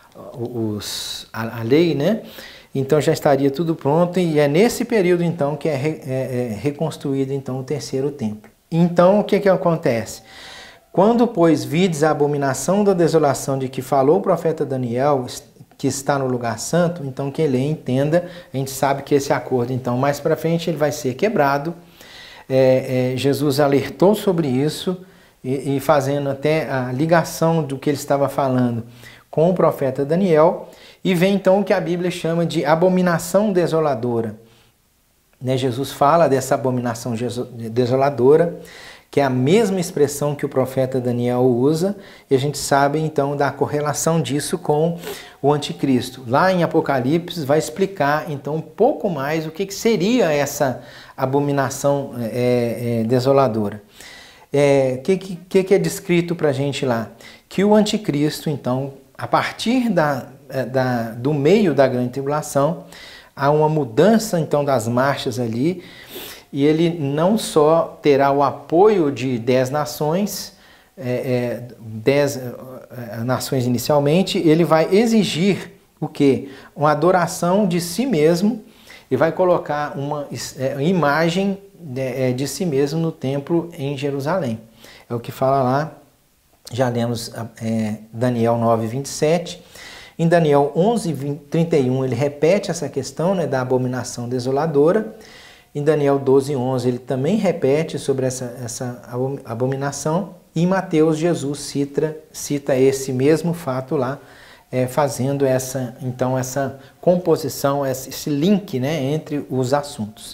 Os, a, a lei, né? Então já estaria tudo pronto e é nesse período então que é, re, é, é reconstruído então o terceiro templo. Então o que que acontece? Quando pois vides a abominação da desolação de que falou o profeta Daniel, que está no lugar santo, então quem lê entenda, a gente sabe que esse acordo então mais para frente ele vai ser quebrado. É, é, Jesus alertou sobre isso e, e fazendo até a ligação do que ele estava falando com o profeta Daniel, e vem então o que a Bíblia chama de abominação desoladora. Né? Jesus fala dessa abominação desoladora, que é a mesma expressão que o profeta Daniel usa, e a gente sabe então da correlação disso com o anticristo. Lá em Apocalipse vai explicar então um pouco mais o que, que seria essa abominação é, é, desoladora. O é, que, que, que é descrito para a gente lá? Que o anticristo então, a partir da, da, do meio da grande tribulação, há uma mudança então das marchas ali, e ele não só terá o apoio de dez nações, é, é, dez é, nações inicialmente, ele vai exigir o quê? Uma adoração de si mesmo, e vai colocar uma é, imagem de, de si mesmo no templo em Jerusalém. É o que fala lá. Já lemos é, Daniel nove, vinte e sete. Em Daniel onze, trinta e um, ele repete essa questão, né, da abominação desoladora. Em Daniel doze, onze, ele também repete sobre essa, essa abominação. E em Mateus, Jesus cita, cita esse mesmo fato lá, é, fazendo essa, então, essa composição, esse link, né, entre os assuntos.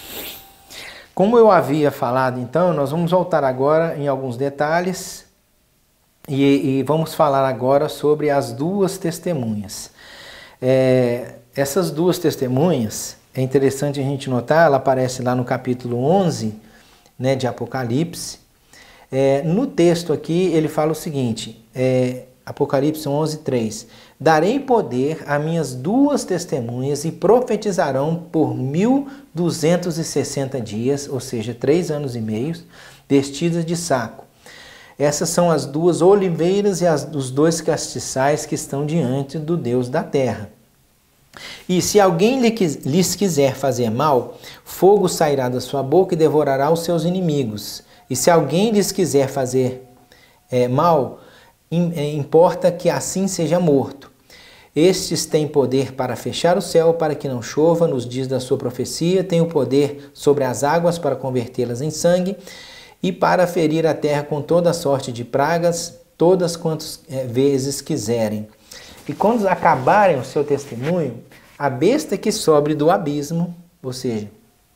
Como eu havia falado, então, nós vamos voltar agora em alguns detalhes. E, e vamos falar agora sobre as duas testemunhas. É, essas duas testemunhas, é interessante a gente notar, ela aparece lá no capítulo onze, né, de Apocalipse. É, no texto aqui ele fala o seguinte, é, Apocalipse onze, três. Darei poder a minhas duas testemunhas e profetizarão por mil duzentos e sessenta dias, ou seja, três anos e meio, vestidas de saco. Essas são as duas oliveiras e as, os dois castiçais que estão diante do Deus da terra. E se alguém lhes quiser fazer mal, fogo sairá da sua boca e devorará os seus inimigos. E se alguém lhes quiser fazer é, mal, importa que assim seja morto. Estes têm poder para fechar o céu para que não chova nos dias da sua profecia, têm o poder sobre as águas para convertê-las em sangue e para ferir a terra com toda sorte de pragas, todas quantas vezes quiserem. E quando acabarem o seu testemunho, a besta que sobe do abismo, ou seja,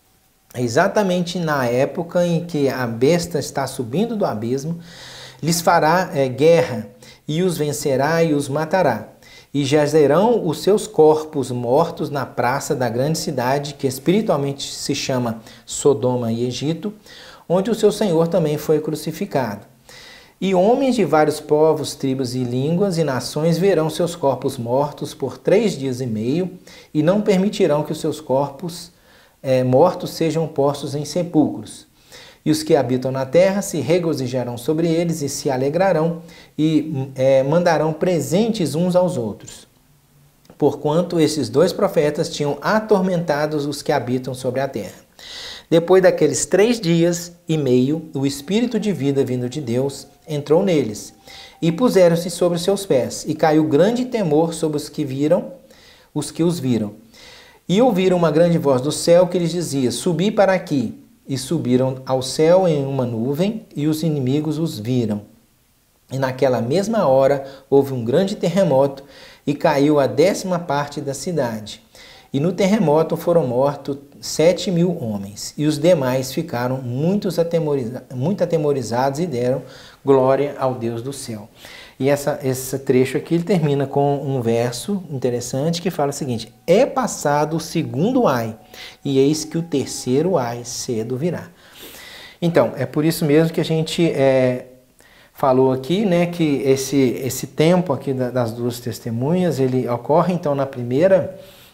exatamente na época em que a besta está subindo do abismo, lhes fará é, guerra, e os vencerá e os matará. E jazerão os seus corpos mortos na praça da grande cidade, que espiritualmente se chama Sodoma e Egito, onde o seu Senhor também foi crucificado. E homens de vários povos, tribos e línguas e nações verão seus corpos mortos por três dias e meio, e não permitirão que os seus corpos é, mortos sejam postos em sepulcros. E os que habitam na terra se regozijarão sobre eles e se alegrarão e é, mandarão presentes uns aos outros. Porquanto esses dois profetas tinham atormentado os que habitam sobre a terra. Depois daqueles três dias e meio, o Espírito de vida vindo de Deus entrou neles, e puseram-se sobre seus pés, e caiu grande temor sobre os que viram, os que os viram. E ouviram uma grande voz do céu que lhes dizia: subi para aqui. E subiram ao céu em uma nuvem, e os inimigos os viram. E naquela mesma hora houve um grande terremoto, e caiu a décima parte da cidade. E no terremoto foram mortos sete mil homens, e os demais ficaram muitos atemoriza- muito atemorizados e deram glória ao Deus do céu. E essa, esse trecho aqui ele termina com um verso interessante que fala o seguinte: é passado o segundo ai, e eis que o terceiro ai cedo virá. Então, é por isso mesmo que a gente é, falou aqui, né, que esse, esse tempo aqui das duas testemunhas, ele ocorre então na primeira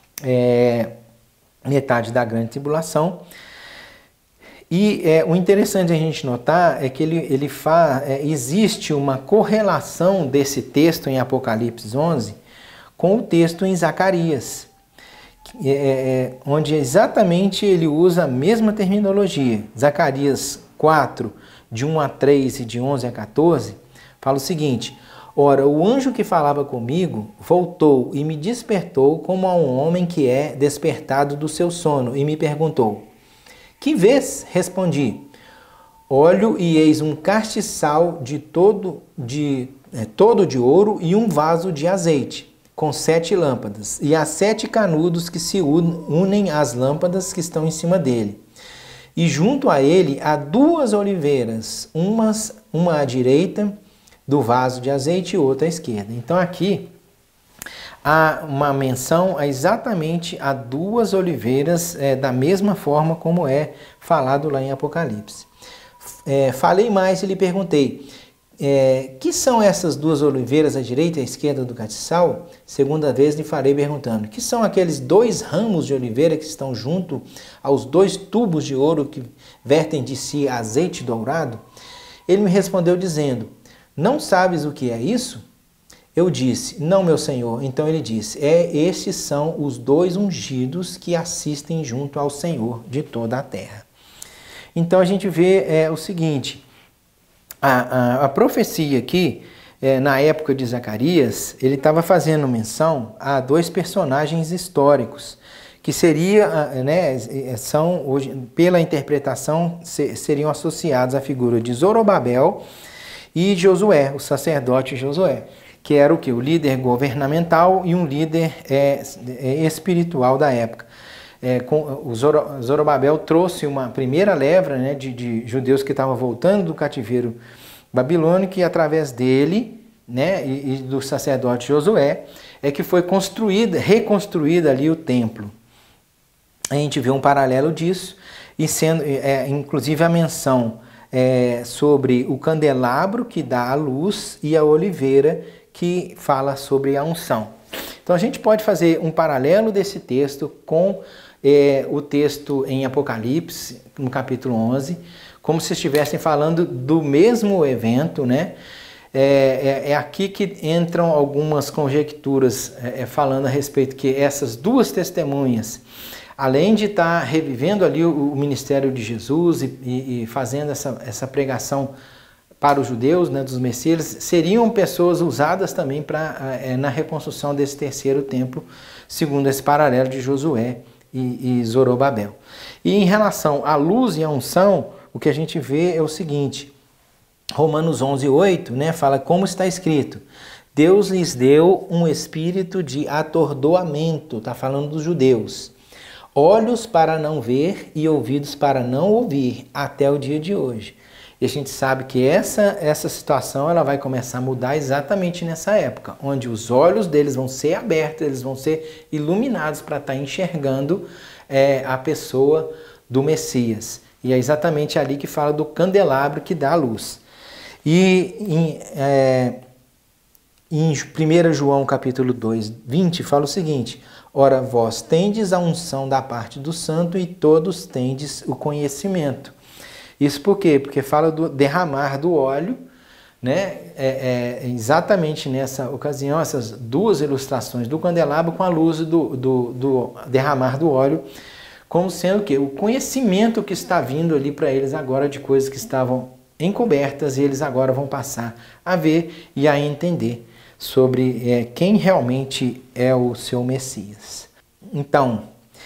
é, metade da grande tribulação. E é, o interessante a gente notar é que ele, ele fa, é, existe uma correlação desse texto em Apocalipse onze com o texto em Zacarias, é, é, onde exatamente ele usa a mesma terminologia. Zacarias quatro, de um a três e de onze a quatorze, fala o seguinte: ora, o anjo que falava comigo voltou e me despertou como a um homem que é despertado do seu sono, e me perguntou: que vês? Respondi: olho e eis um castiçal de todo de, é, todo de ouro e um vaso de azeite, com sete lâmpadas, e há sete canudos que se unem às lâmpadas que estão em cima dele. E junto a ele há duas oliveiras, umas, uma à direita do vaso de azeite e outra à esquerda. Então aqui há uma menção a exatamente a duas oliveiras, é, da mesma forma como é falado lá em Apocalipse. É, falei mais e lhe perguntei: é, que são essas duas oliveiras à direita e à esquerda do castiçal? Segunda vez lhe farei perguntando: que são aqueles dois ramos de oliveira que estão junto aos dois tubos de ouro que vertem de si azeite dourado? Ele me respondeu dizendo: não sabes o que é isso? Eu disse: não, meu senhor. Então ele disse: é, estes são os dois ungidos que assistem junto ao Senhor de toda a terra. Então a gente vê é, o seguinte: a, a, a profecia aqui, é, na época de Zacarias, ele estava fazendo menção a dois personagens históricos, que seria, né, são, hoje, pela interpretação, seriam associados à figura de Zorobabel e Josué, o sacerdote Josué, que era o que? O líder governamental e um líder é, espiritual da época. É, com, o Zorobabel trouxe uma primeira leva, né, de, de judeus que estavam voltando do cativeiro babilônico, e através dele, né, e, e do sacerdote Josué, é que foi construída, reconstruída ali o templo. A gente vê um paralelo disso, e sendo, é, inclusive a menção é, sobre o candelabro que dá a luz e a oliveira que fala sobre a unção. Então a gente pode fazer um paralelo desse texto com é, o texto em Apocalipse, no capítulo onze, como se estivessem falando do mesmo evento, né? É, é, é aqui que entram algumas conjecturas é, falando a respeito que essas duas testemunhas, além de estar revivendo ali o, o ministério de Jesus e, e, e fazendo essa, essa pregação para os judeus, né, dos Messias, seriam pessoas usadas também pra, é, na reconstrução desse terceiro templo, segundo esse paralelo de Josué e, e Zorobabel. E em relação à luz e à unção, o que a gente vê é o seguinte: Romanos onze, oito, né, fala como está escrito: Deus lhes deu um espírito de atordoamento, está falando dos judeus, olhos para não ver e ouvidos para não ouvir, até o dia de hoje. E a gente sabe que essa, essa situação ela vai começar a mudar exatamente nessa época, onde os olhos deles vão ser abertos, eles vão ser iluminados para estar enxergando é, a pessoa do Messias. E é exatamente ali que fala do candelabro que dá a luz. E em, é, em primeiro João capítulo dois, vinte, fala o seguinte: ora, vós tendes a unção da parte do santo e todos tendes o conhecimento. Isso por quê? Porque fala do derramar do óleo, né? É, é, exatamente nessa ocasião, essas duas ilustrações do candelabro com a luz do, do, do derramar do óleo, como sendo o quê? O conhecimento que está vindo ali para eles agora de coisas que estavam encobertas, e eles agora vão passar a ver e a entender sobre é, quem realmente é o seu Messias. Então,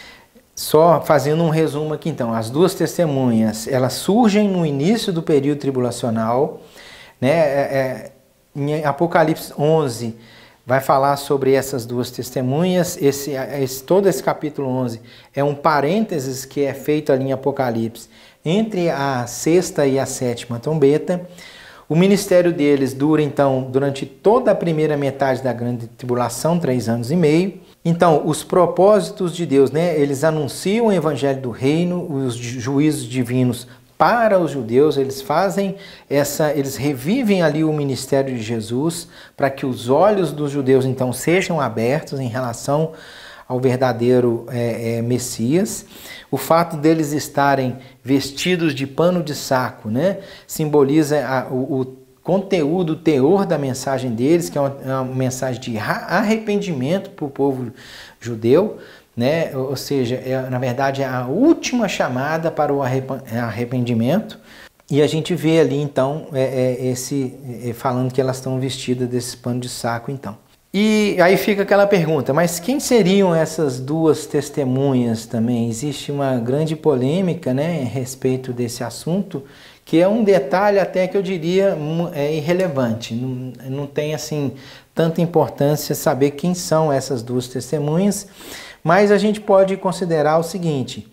só fazendo um resumo aqui, então, as duas testemunhas, elas surgem no início do período tribulacional, né? É, é, em Apocalipse onze vai falar sobre essas duas testemunhas. Esse, esse, todo esse capítulo onze é um parênteses que é feito ali em Apocalipse entre a sexta e a sétima trombeta. O ministério deles dura, então, durante toda a primeira metade da grande tribulação, três anos e meio. Então, os propósitos de Deus, né? Eles anunciam o evangelho do reino, os juízos divinos para os judeus, eles fazem essa, eles revivem ali o ministério de Jesus para que os olhos dos judeus, então, sejam abertos em relação ao verdadeiro é, é, Messias. O fato deles estarem vestidos de pano de saco, né, simboliza a, o, o conteúdo, o teor da mensagem deles, que é uma, uma mensagem de arrependimento para o povo judeu, né, ou seja, é, na verdade é a última chamada para o arrependimento. E a gente vê ali então é, é, esse é, falando que elas estão vestidas desse pano de saco, então. E aí fica aquela pergunta, mas quem seriam essas duas testemunhas também? Existe uma grande polêmica, né, a respeito desse assunto, que é um detalhe até que eu diria é irrelevante. Não, não tem assim tanta importância saber quem são essas duas testemunhas, mas a gente pode considerar o seguinte.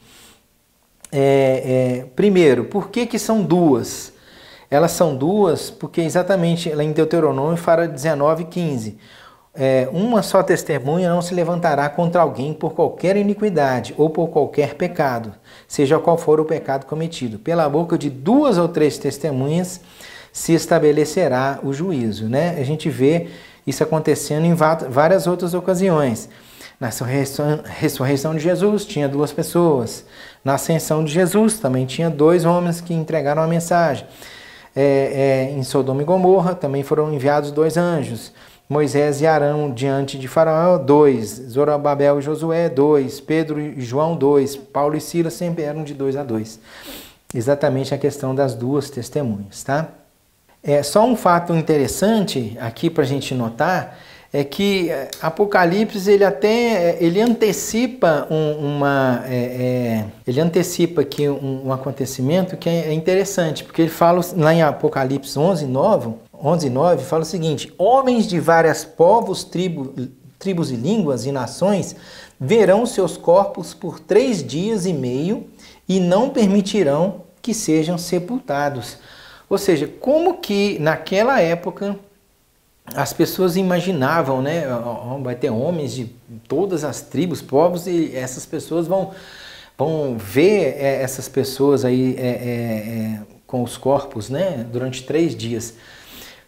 É, é, primeiro, por que que são duas? Elas são duas porque exatamente lá em Deuteronômio fala dezenove, quinze. É, uma só testemunha não se levantará contra alguém por qualquer iniquidade ou por qualquer pecado, seja qual for o pecado cometido. Pela boca de duas ou três testemunhas se estabelecerá o juízo, né? A gente vê isso acontecendo em várias outras ocasiões. Na ressurreição de Jesus tinha duas pessoas. Na ascensão de Jesus também tinha dois homens que entregaram a mensagem. É, é, em Sodoma e Gomorra também foram enviados dois anjos. Moisés e Arão diante de Faraó, dois. Zorobabel e Josué, dois. Pedro e João, dois. Paulo e Silas sempre eram de dois a dois. Exatamente a questão das duas testemunhas, tá? É, só um fato interessante aqui para a gente notar é que Apocalipse ele até ele antecipa um, uma é, é, ele antecipa aqui um, um acontecimento que é interessante, porque ele fala lá em Apocalipse onze, nove, onze, nove, fala o seguinte: homens de várias povos, tribo, tribos e línguas e nações verão seus corpos por três dias e meio e não permitirão que sejam sepultados. Ou seja, como que naquela época as pessoas imaginavam, né? Vai ter homens de todas as tribos, povos, e essas pessoas vão, vão ver é, essas pessoas aí é, é, é, com os corpos, né? Durante três dias.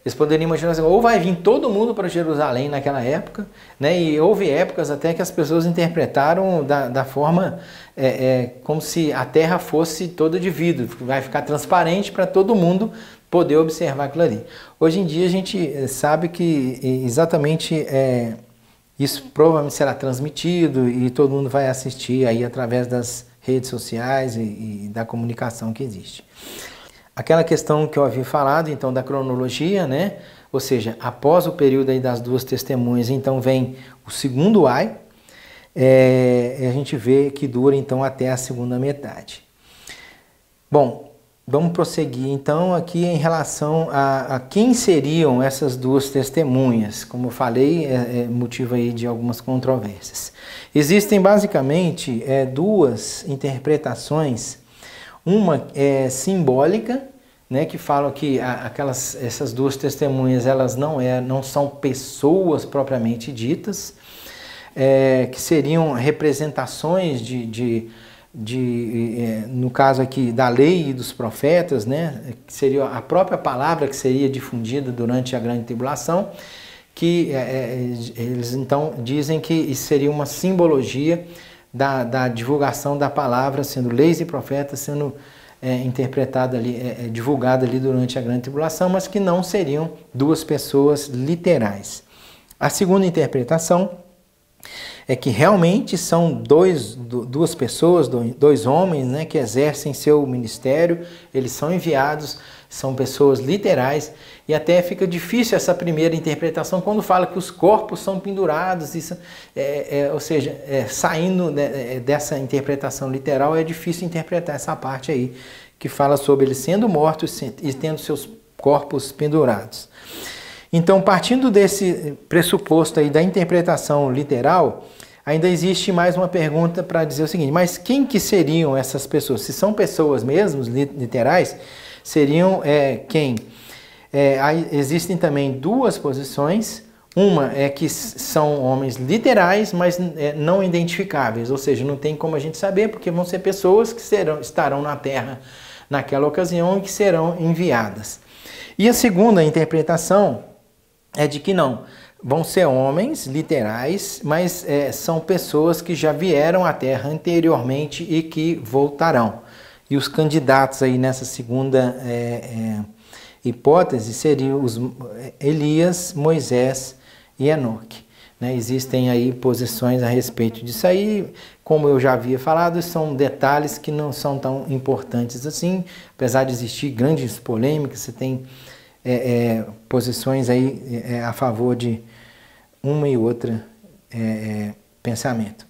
Eles poderiam imaginar assim, ou vai vir todo mundo para Jerusalém naquela época, né? E houve épocas até que as pessoas interpretaram da, da forma é, é, como se a terra fosse toda de vidro, vai ficar transparente para todo mundo poder observar aquilo ali. Hoje em dia a gente sabe que exatamente é, isso provavelmente será transmitido e todo mundo vai assistir aí através das redes sociais e, e da comunicação que existe. Aquela questão que eu havia falado, então, da cronologia, né? Ou seja, após o período aí das duas testemunhas, então vem o segundo ai, é, a gente vê que dura então até a segunda metade. Bom, vamos prosseguir então aqui em relação a, a quem seriam essas duas testemunhas. Como eu falei, é, é motivo aí de algumas controvérsias. Existem basicamente é, duas interpretações. Uma é simbólica, né, que fala que aquelas, essas duas testemunhas elas não, é, não são pessoas propriamente ditas, é, que seriam representações de, de, de é, no caso aqui da lei e dos profetas, né, que seria a própria palavra que seria difundida durante a grande tribulação, que é, eles então dizem que isso seria uma simbologia Da, da divulgação da palavra, sendo leis e profetas sendo é, interpretada ali, é, é, divulgada ali durante a grande tribulação, mas que não seriam duas pessoas literais. A segunda interpretação é que realmente são dois, duas pessoas, dois homens, né, que exercem seu ministério, eles são enviados, são pessoas literais, e até fica difícil essa primeira interpretação quando fala que os corpos são pendurados, isso, é, é, ou seja, é, saindo dessa interpretação literal é difícil interpretar essa parte aí, que fala sobre eles sendo mortos e tendo seus corpos pendurados. Então, partindo desse pressuposto aí da interpretação literal, ainda existe mais uma pergunta para dizer o seguinte, mas quem que seriam essas pessoas? Se são pessoas mesmo, literais, seriam é, quem? É, aí existem também duas posições, uma é que são homens literais, mas é, não identificáveis, ou seja, não tem como a gente saber, porque vão ser pessoas que serão, estarão na terra naquela ocasião e que serão enviadas. E a segunda interpretação é de que não, vão ser homens literais, mas é, são pessoas que já vieram à terra anteriormente e que voltarão. E os candidatos aí nessa segunda é, é, hipótese seriam os Elias, Moisés e Enoque. Né? Existem aí posições a respeito disso aí, como eu já havia falado, são detalhes que não são tão importantes assim, apesar de existir grandes polêmicas, você tem é, é, posições aí é, a favor de uma e outra é, é, pensamento.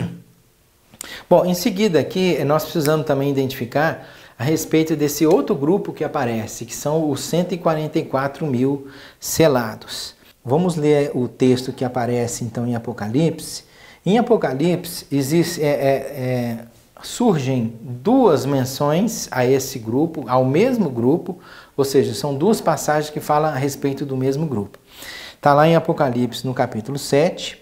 Bom, em seguida aqui nós precisamos também identificar a respeito desse outro grupo que aparece, que são os cento e quarenta e quatro mil selados. Vamos ler o texto que aparece então em Apocalipse. Em Apocalipse existe, é, é, é, surgem duas menções a esse grupo, ao mesmo grupo, ou seja, são duas passagens que falam a respeito do mesmo grupo. Está lá em Apocalipse no capítulo sete,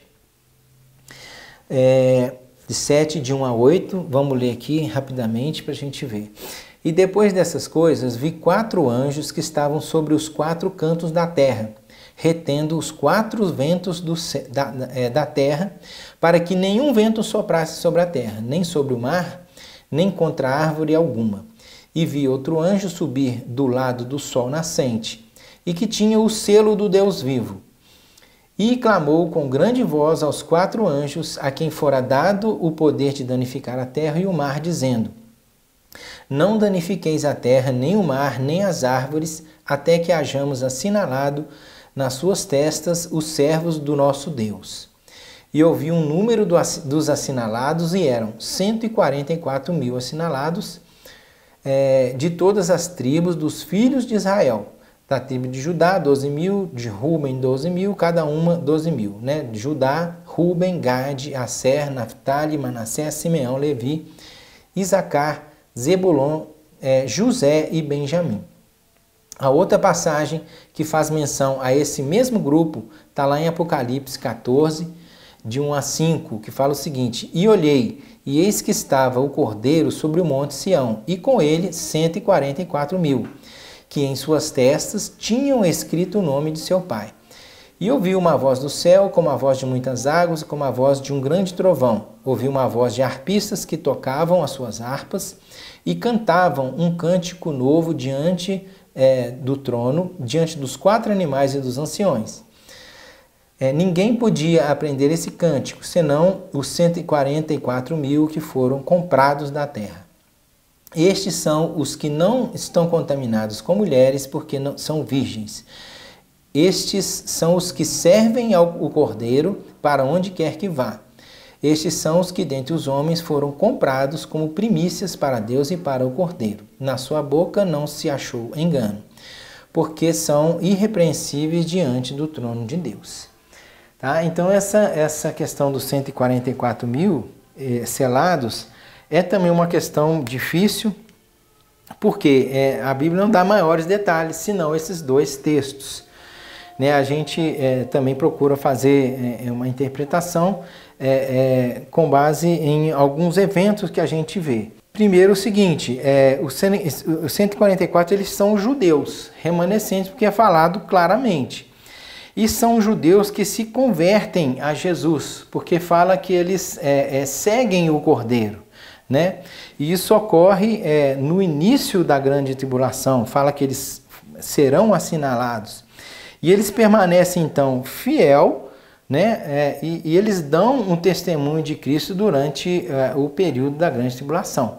é, de sete, de um a oito, vamos ler aqui rapidamente para a gente ver. E depois dessas coisas, vi quatro anjos que estavam sobre os quatro cantos da terra, retendo os quatro ventos do, da, é, da terra, para que nenhum vento soprasse sobre a terra, nem sobre o mar, nem contra árvore alguma. E vi outro anjo subir do lado do sol nascente, e que tinha o selo do Deus vivo. E clamou com grande voz aos quatro anjos, a quem fora dado o poder de danificar a terra e o mar, dizendo: não danifiqueis a terra, nem o mar, nem as árvores, até que hajamos assinalado nas suas testas os servos do nosso Deus. E ouvi um número dos assinalados, e eram cento e quarenta e quatro mil assinalados, é, de todas as tribos dos filhos de Israel. Da tribo de Judá, doze mil, de Ruben, doze mil, cada uma doze mil. Né? De Judá, Ruben, Gade, Asser, Naftali, Manassés, Simeão, Levi, Isacar, Zebulon, é, José e Benjamim. A outra passagem que faz menção a esse mesmo grupo está lá em Apocalipse quatorze, de um a cinco, que fala o seguinte: e olhei, e eis que estava o Cordeiro sobre o monte Sião, e com ele cento e quarenta e quatro mil, que em suas testas tinham escrito o nome de seu pai. E ouvi uma voz do céu, como a voz de muitas águas, e como a voz de um grande trovão. Ouvi uma voz de harpistas que tocavam as suas harpas e cantavam um cântico novo diante é, do trono, diante dos quatro animais e dos anciões. É, ninguém podia aprender esse cântico, senão os cento e quarenta e quatro mil que foram comprados da terra. Estes são os que não estão contaminados com mulheres, porque não são virgens. Estes são os que servem ao Cordeiro para onde quer que vá. Estes são os que dentre os homens foram comprados como primícias para Deus e para o Cordeiro. Na sua boca não se achou engano, porque são irrepreensíveis diante do trono de Deus. Tá? Então essa, essa questão dos cento e quarenta e quatro mil eh, selados é também uma questão difícil, porque é, a Bíblia não dá maiores detalhes, senão esses dois textos. Né? A gente é, também procura fazer é, uma interpretação é, é, com base em alguns eventos que a gente vê. Primeiro o seguinte, é, os cento e quarenta e quatro eles são judeus, remanescentes, porque é falado claramente. E são judeus que se convertem a Jesus, porque fala que eles é, é, seguem o Cordeiro. Né? E isso ocorre é, no início da grande tribulação, fala que eles serão assinalados. E eles permanecem então fiel, né? É, e, e eles dão um testemunho de Cristo durante é, o período da grande tribulação.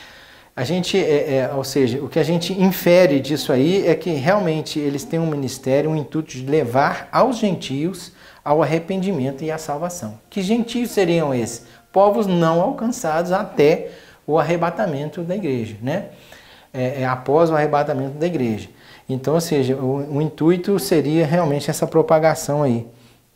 A gente, é, é, ou seja, o que a gente infere disso aí é que realmente eles têm um ministério, um intuito de levar aos gentios ao arrependimento e à salvação. Que gentios seriam esses? Povos não alcançados até o arrebatamento da igreja, né? É, é, após o arrebatamento da igreja. Então, ou seja, o, o intuito seria realmente essa propagação aí.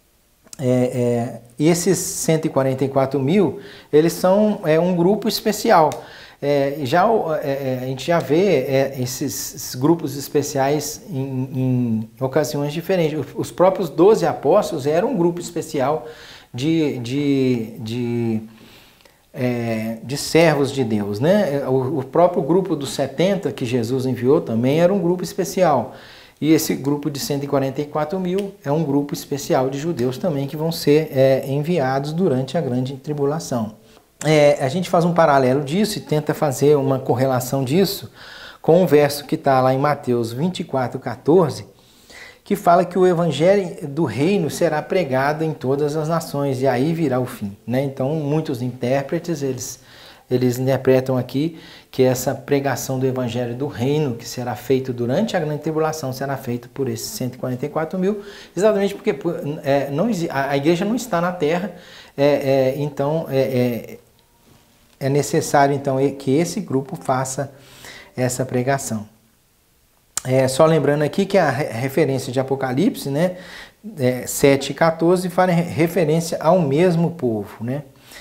É, é, esses cento e quarenta e quatro mil, eles são é, um grupo especial. É, já, é, a gente já vê é, esses, esses grupos especiais em, em ocasiões diferentes. Os próprios doze apóstolos eram um grupo especial de, de, de, é, de servos de Deus, né? O, o próprio grupo dos setenta que Jesus enviou também era um grupo especial. E esse grupo de cento e quarenta e quatro mil é um grupo especial de judeus também que vão ser é, enviados durante a grande tribulação. É, a gente faz um paralelo disso e tenta fazer uma correlação disso com um verso que está lá em Mateus vinte e quatro, quatorze, que fala que o evangelho do reino será pregado em todas as nações e aí virá o fim, né? Então muitos intérpretes eles, eles interpretam aqui que essa pregação do evangelho do reino que será feito durante a grande tribulação será feito por esses cento e quarenta e quatro mil, exatamente porque é, não, a igreja não está na terra, é, é, então é, é, é necessário então que esse grupo faça essa pregação. É, só lembrando aqui que a referência de Apocalipse, né, é, sete e quatorze, faz referência ao mesmo povo. Né?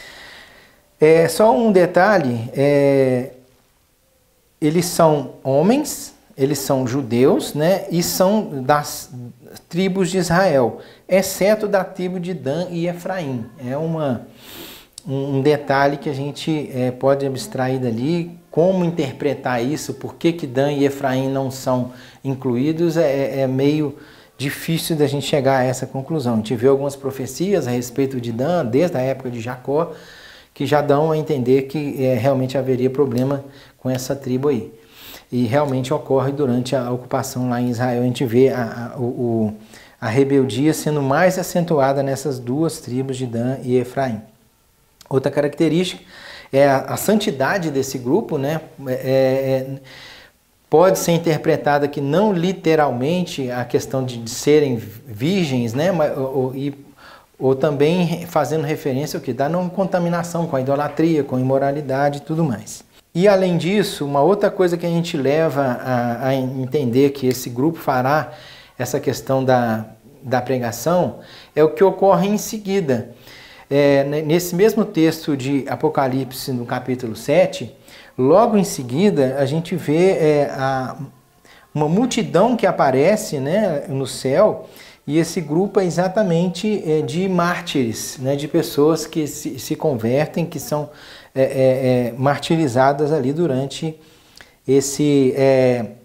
É, só um detalhe, é, eles são homens, eles são judeus, né, e são das tribos de Israel, exceto da tribo de Dan e Efraim. É uma, um detalhe que a gente é, pode abstrair dali. Como interpretar isso, por que que Dan e Efraim não são incluídos, é, é meio difícil da gente chegar a essa conclusão. A gente vê algumas profecias a respeito de Dan, desde a época de Jacó, que já dão a entender que é, realmente haveria problema com essa tribo aí. E realmente ocorre durante a ocupação lá em Israel, a gente vê a, a, o, a rebeldia sendo mais acentuada nessas duas tribos de Dan e Efraim. Outra característica é a, a santidade desse grupo, né? É, é, pode ser interpretada que não literalmente a questão de, de serem virgens, né? Mas, ou, e, ou também fazendo referência ao que dá não contaminação com a idolatria, com a imoralidade e tudo mais. E além disso, uma outra coisa que a gente leva a, a entender que esse grupo fará essa questão da, da pregação é o que ocorre em seguida. É, nesse mesmo texto de Apocalipse, no capítulo sete, logo em seguida a gente vê é, a, uma multidão que aparece, né, no céu, e esse grupo é exatamente é, de mártires, né, de pessoas que se, se convertem, que são é, é, é, martirizadas ali durante esse, é,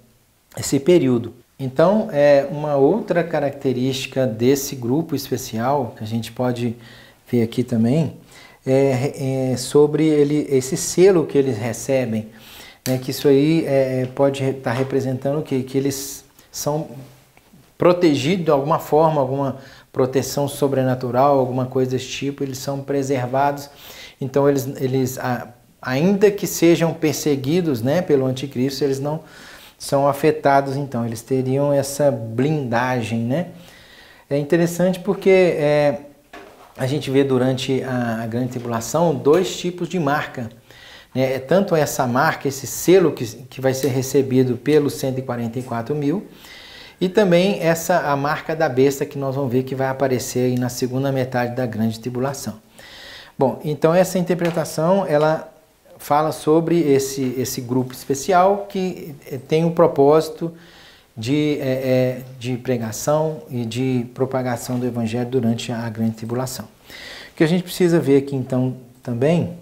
esse período. Então, é uma outra característica desse grupo especial, que a gente pode ver aqui também, é, é sobre ele, esse selo que eles recebem, né, que isso aí é, pode estar representando o quê? Que eles são protegidos de alguma forma, alguma proteção sobrenatural, alguma coisa desse tipo, eles são preservados. Então, eles, eles ainda que sejam perseguidos, né, pelo anticristo, eles não são afetados, então, eles teriam essa blindagem, né? É interessante porque é, a gente vê durante a, a grande tribulação dois tipos de marca, né? Tanto essa marca, esse selo que, que vai ser recebido pelos cento e quarenta e quatro mil, e também essa a marca da besta que nós vamos ver que vai aparecer aí na segunda metade da grande tribulação. Bom, então essa interpretação, ela fala sobre esse, esse grupo especial que tem o propósito de, é, de pregação e de propagação do evangelho durante a grande tribulação. O que a gente precisa ver aqui então também,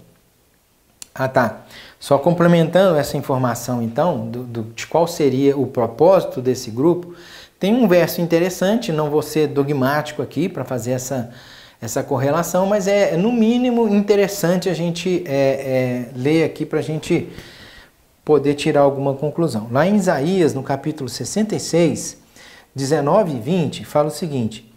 ah tá, só complementando essa informação então, do, do, de qual seria o propósito desse grupo, tem um verso interessante, não vou ser dogmático aqui para fazer essa essa correlação, mas é no mínimo interessante a gente é, é, ler aqui para a gente poder tirar alguma conclusão. Lá em Isaías, no capítulo sessenta e seis, dezenove e vinte, fala o seguinte: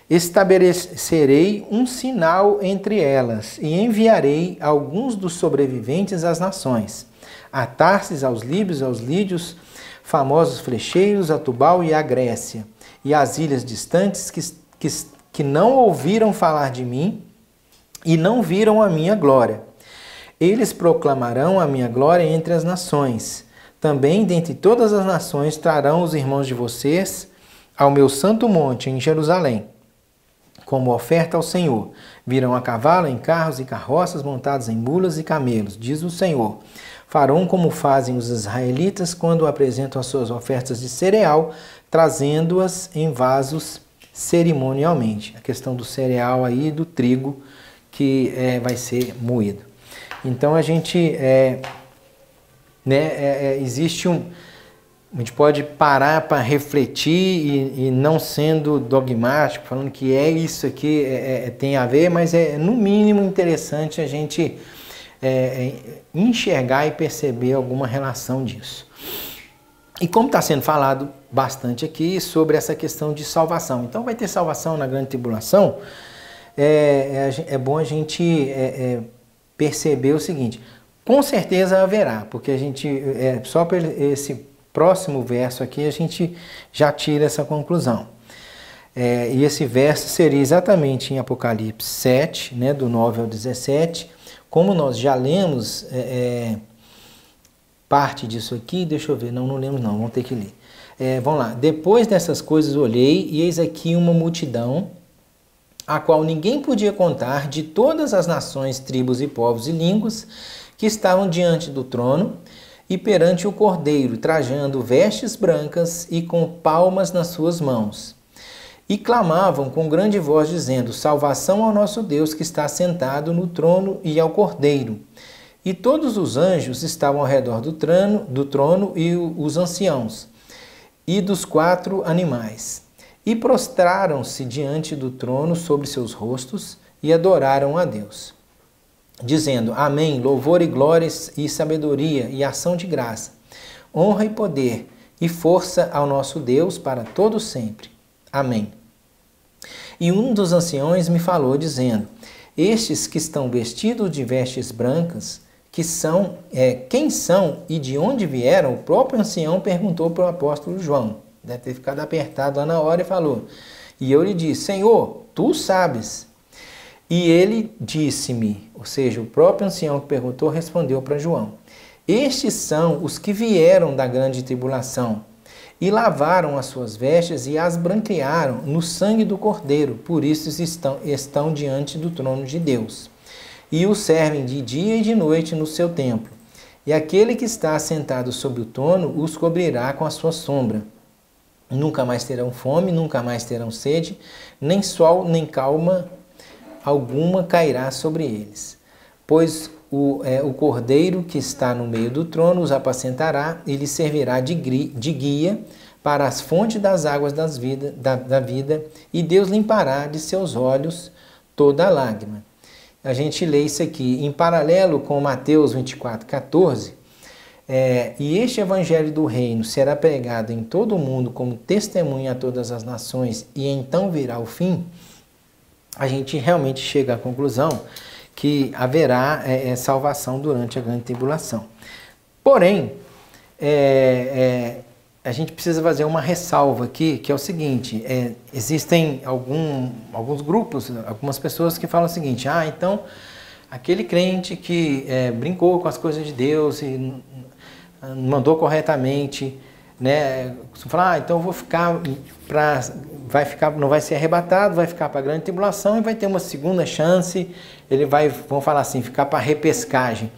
estabelecerei um sinal entre elas e enviarei alguns dos sobreviventes às nações, a Tarsis, aos líbios, aos lídios, famosos flecheiros, a Tubal e a Grécia, e às ilhas distantes que, que que não ouviram falar de mim e não viram a minha glória. Eles proclamarão a minha glória entre as nações. Também dentre todas as nações trarão os irmãos de vocês ao meu santo monte em Jerusalém, como oferta ao Senhor. Virão a cavalo, em carros e carroças, montados em mulas e camelos, diz o Senhor. Farão como fazem os israelitas quando apresentam as suas ofertas de cereal, trazendo-as em vasos cerimonialmente. A questão do cereal aí, do trigo que é, vai ser moído. Então a gente, é, né, é, é, existe um, a gente pode parar para refletir e, e não sendo dogmático, falando que é isso aqui, é, é, tem a ver, mas é no mínimo interessante a gente é, enxergar e perceber alguma relação disso. E como está sendo falado bastante aqui sobre essa questão de salvação. Então vai ter salvação na grande tribulação, é, é, é bom a gente é, é, perceber o seguinte, com certeza haverá, porque a gente, é, só por esse próximo verso aqui, a gente já tira essa conclusão. É, e esse verso seria exatamente em Apocalipse sete, né, do nove ao dezessete, como nós já lemos é, é, parte disso aqui, deixa eu ver, não, não lemos não, vamos ter que ler. É, vamos lá, depois dessas coisas olhei e eis aqui uma multidão, a qual ninguém podia contar, de todas as nações, tribos e povos e línguas, que estavam diante do trono e perante o Cordeiro, trajando vestes brancas e com palmas nas suas mãos. E clamavam com grande voz, dizendo: salvação ao nosso Deus que está sentado no trono e ao Cordeiro. E todos os anjos estavam ao redor do trono, do trono e os anciãos, e dos quatro animais. E prostraram-se diante do trono sobre seus rostos e adoraram a Deus, dizendo: Amém, louvor e glória e sabedoria e ação de graça, honra e poder e força ao nosso Deus para todo sempre. Amém. E um dos anciões me falou, dizendo: estes que estão vestidos de vestes brancas, que são, é, quem são e de onde vieram? O próprio ancião perguntou para o apóstolo João. Deve ter ficado apertado lá na hora e falou. E eu lhe disse: Senhor, tu sabes. E ele disse-me, ou seja, o próprio ancião que perguntou respondeu para João: estes são os que vieram da grande tribulação e lavaram as suas vestes e as branquearam no sangue do Cordeiro, por isso estão, estão diante do trono de Deus. E o servem de dia e de noite no seu templo. E aquele que está assentado sobre o trono os cobrirá com a sua sombra. Nunca mais terão fome, nunca mais terão sede, nem sol, nem calma alguma cairá sobre eles. pois o, é, o cordeiro que está no meio do trono os apacentará e lhes servirá de, de guia para as fontes das águas das vida, da, da vida, e Deus limpará de seus olhos toda lágrima. A gente lê isso aqui em paralelo com Mateus vinte e quatro, quatorze, é, e este evangelho do reino será pregado em todo o mundo como testemunho a todas as nações, e então virá o fim. A gente realmente chega à conclusão que haverá é, é, salvação durante a grande tribulação. Porém, é, é, a gente precisa fazer uma ressalva aqui, que é o seguinte, é, existem algum, alguns grupos, algumas pessoas que falam o seguinte, ah, então, aquele crente que é, brincou com as coisas de Deus e mandou corretamente, né, você fala, ah, então eu vou ficar para, vai ficar, não vai ser arrebatado, vai ficar para a grande tribulação e vai ter uma segunda chance, ele vai, vamos falar assim, ficar para repescagem.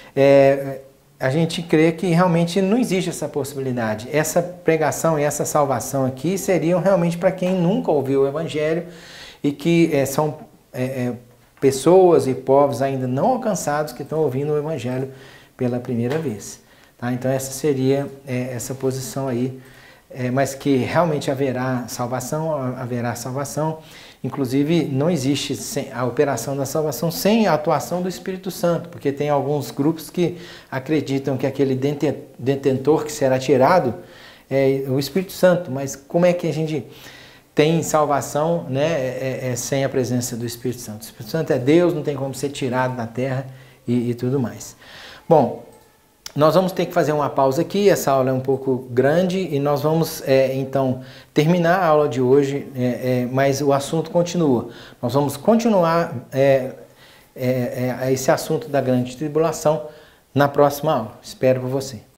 É, a gente crê que realmente não existe essa possibilidade. Essa pregação e essa salvação aqui seriam realmente para quem nunca ouviu o Evangelho e que é, são é, é, pessoas e povos ainda não alcançados que estão ouvindo o Evangelho pela primeira vez. Tá? Então essa seria é, essa posição aí, é, mas que realmente haverá salvação, haverá salvação. Inclusive, não existe a operação da salvação sem a atuação do Espírito Santo, porque tem alguns grupos que acreditam que aquele detentor que será tirado é o Espírito Santo, mas como é que a gente tem salvação, né, é, é sem a presença do Espírito Santo? O Espírito Santo é Deus, não tem como ser tirado da terra e, e tudo mais. Bom, nós vamos ter que fazer uma pausa aqui, essa aula é um pouco grande e nós vamos, é, então, terminar a aula de hoje, é, é, mas o assunto continua. Nós vamos continuar é, é, é, esse assunto da grande tribulação na próxima aula. Espero por você.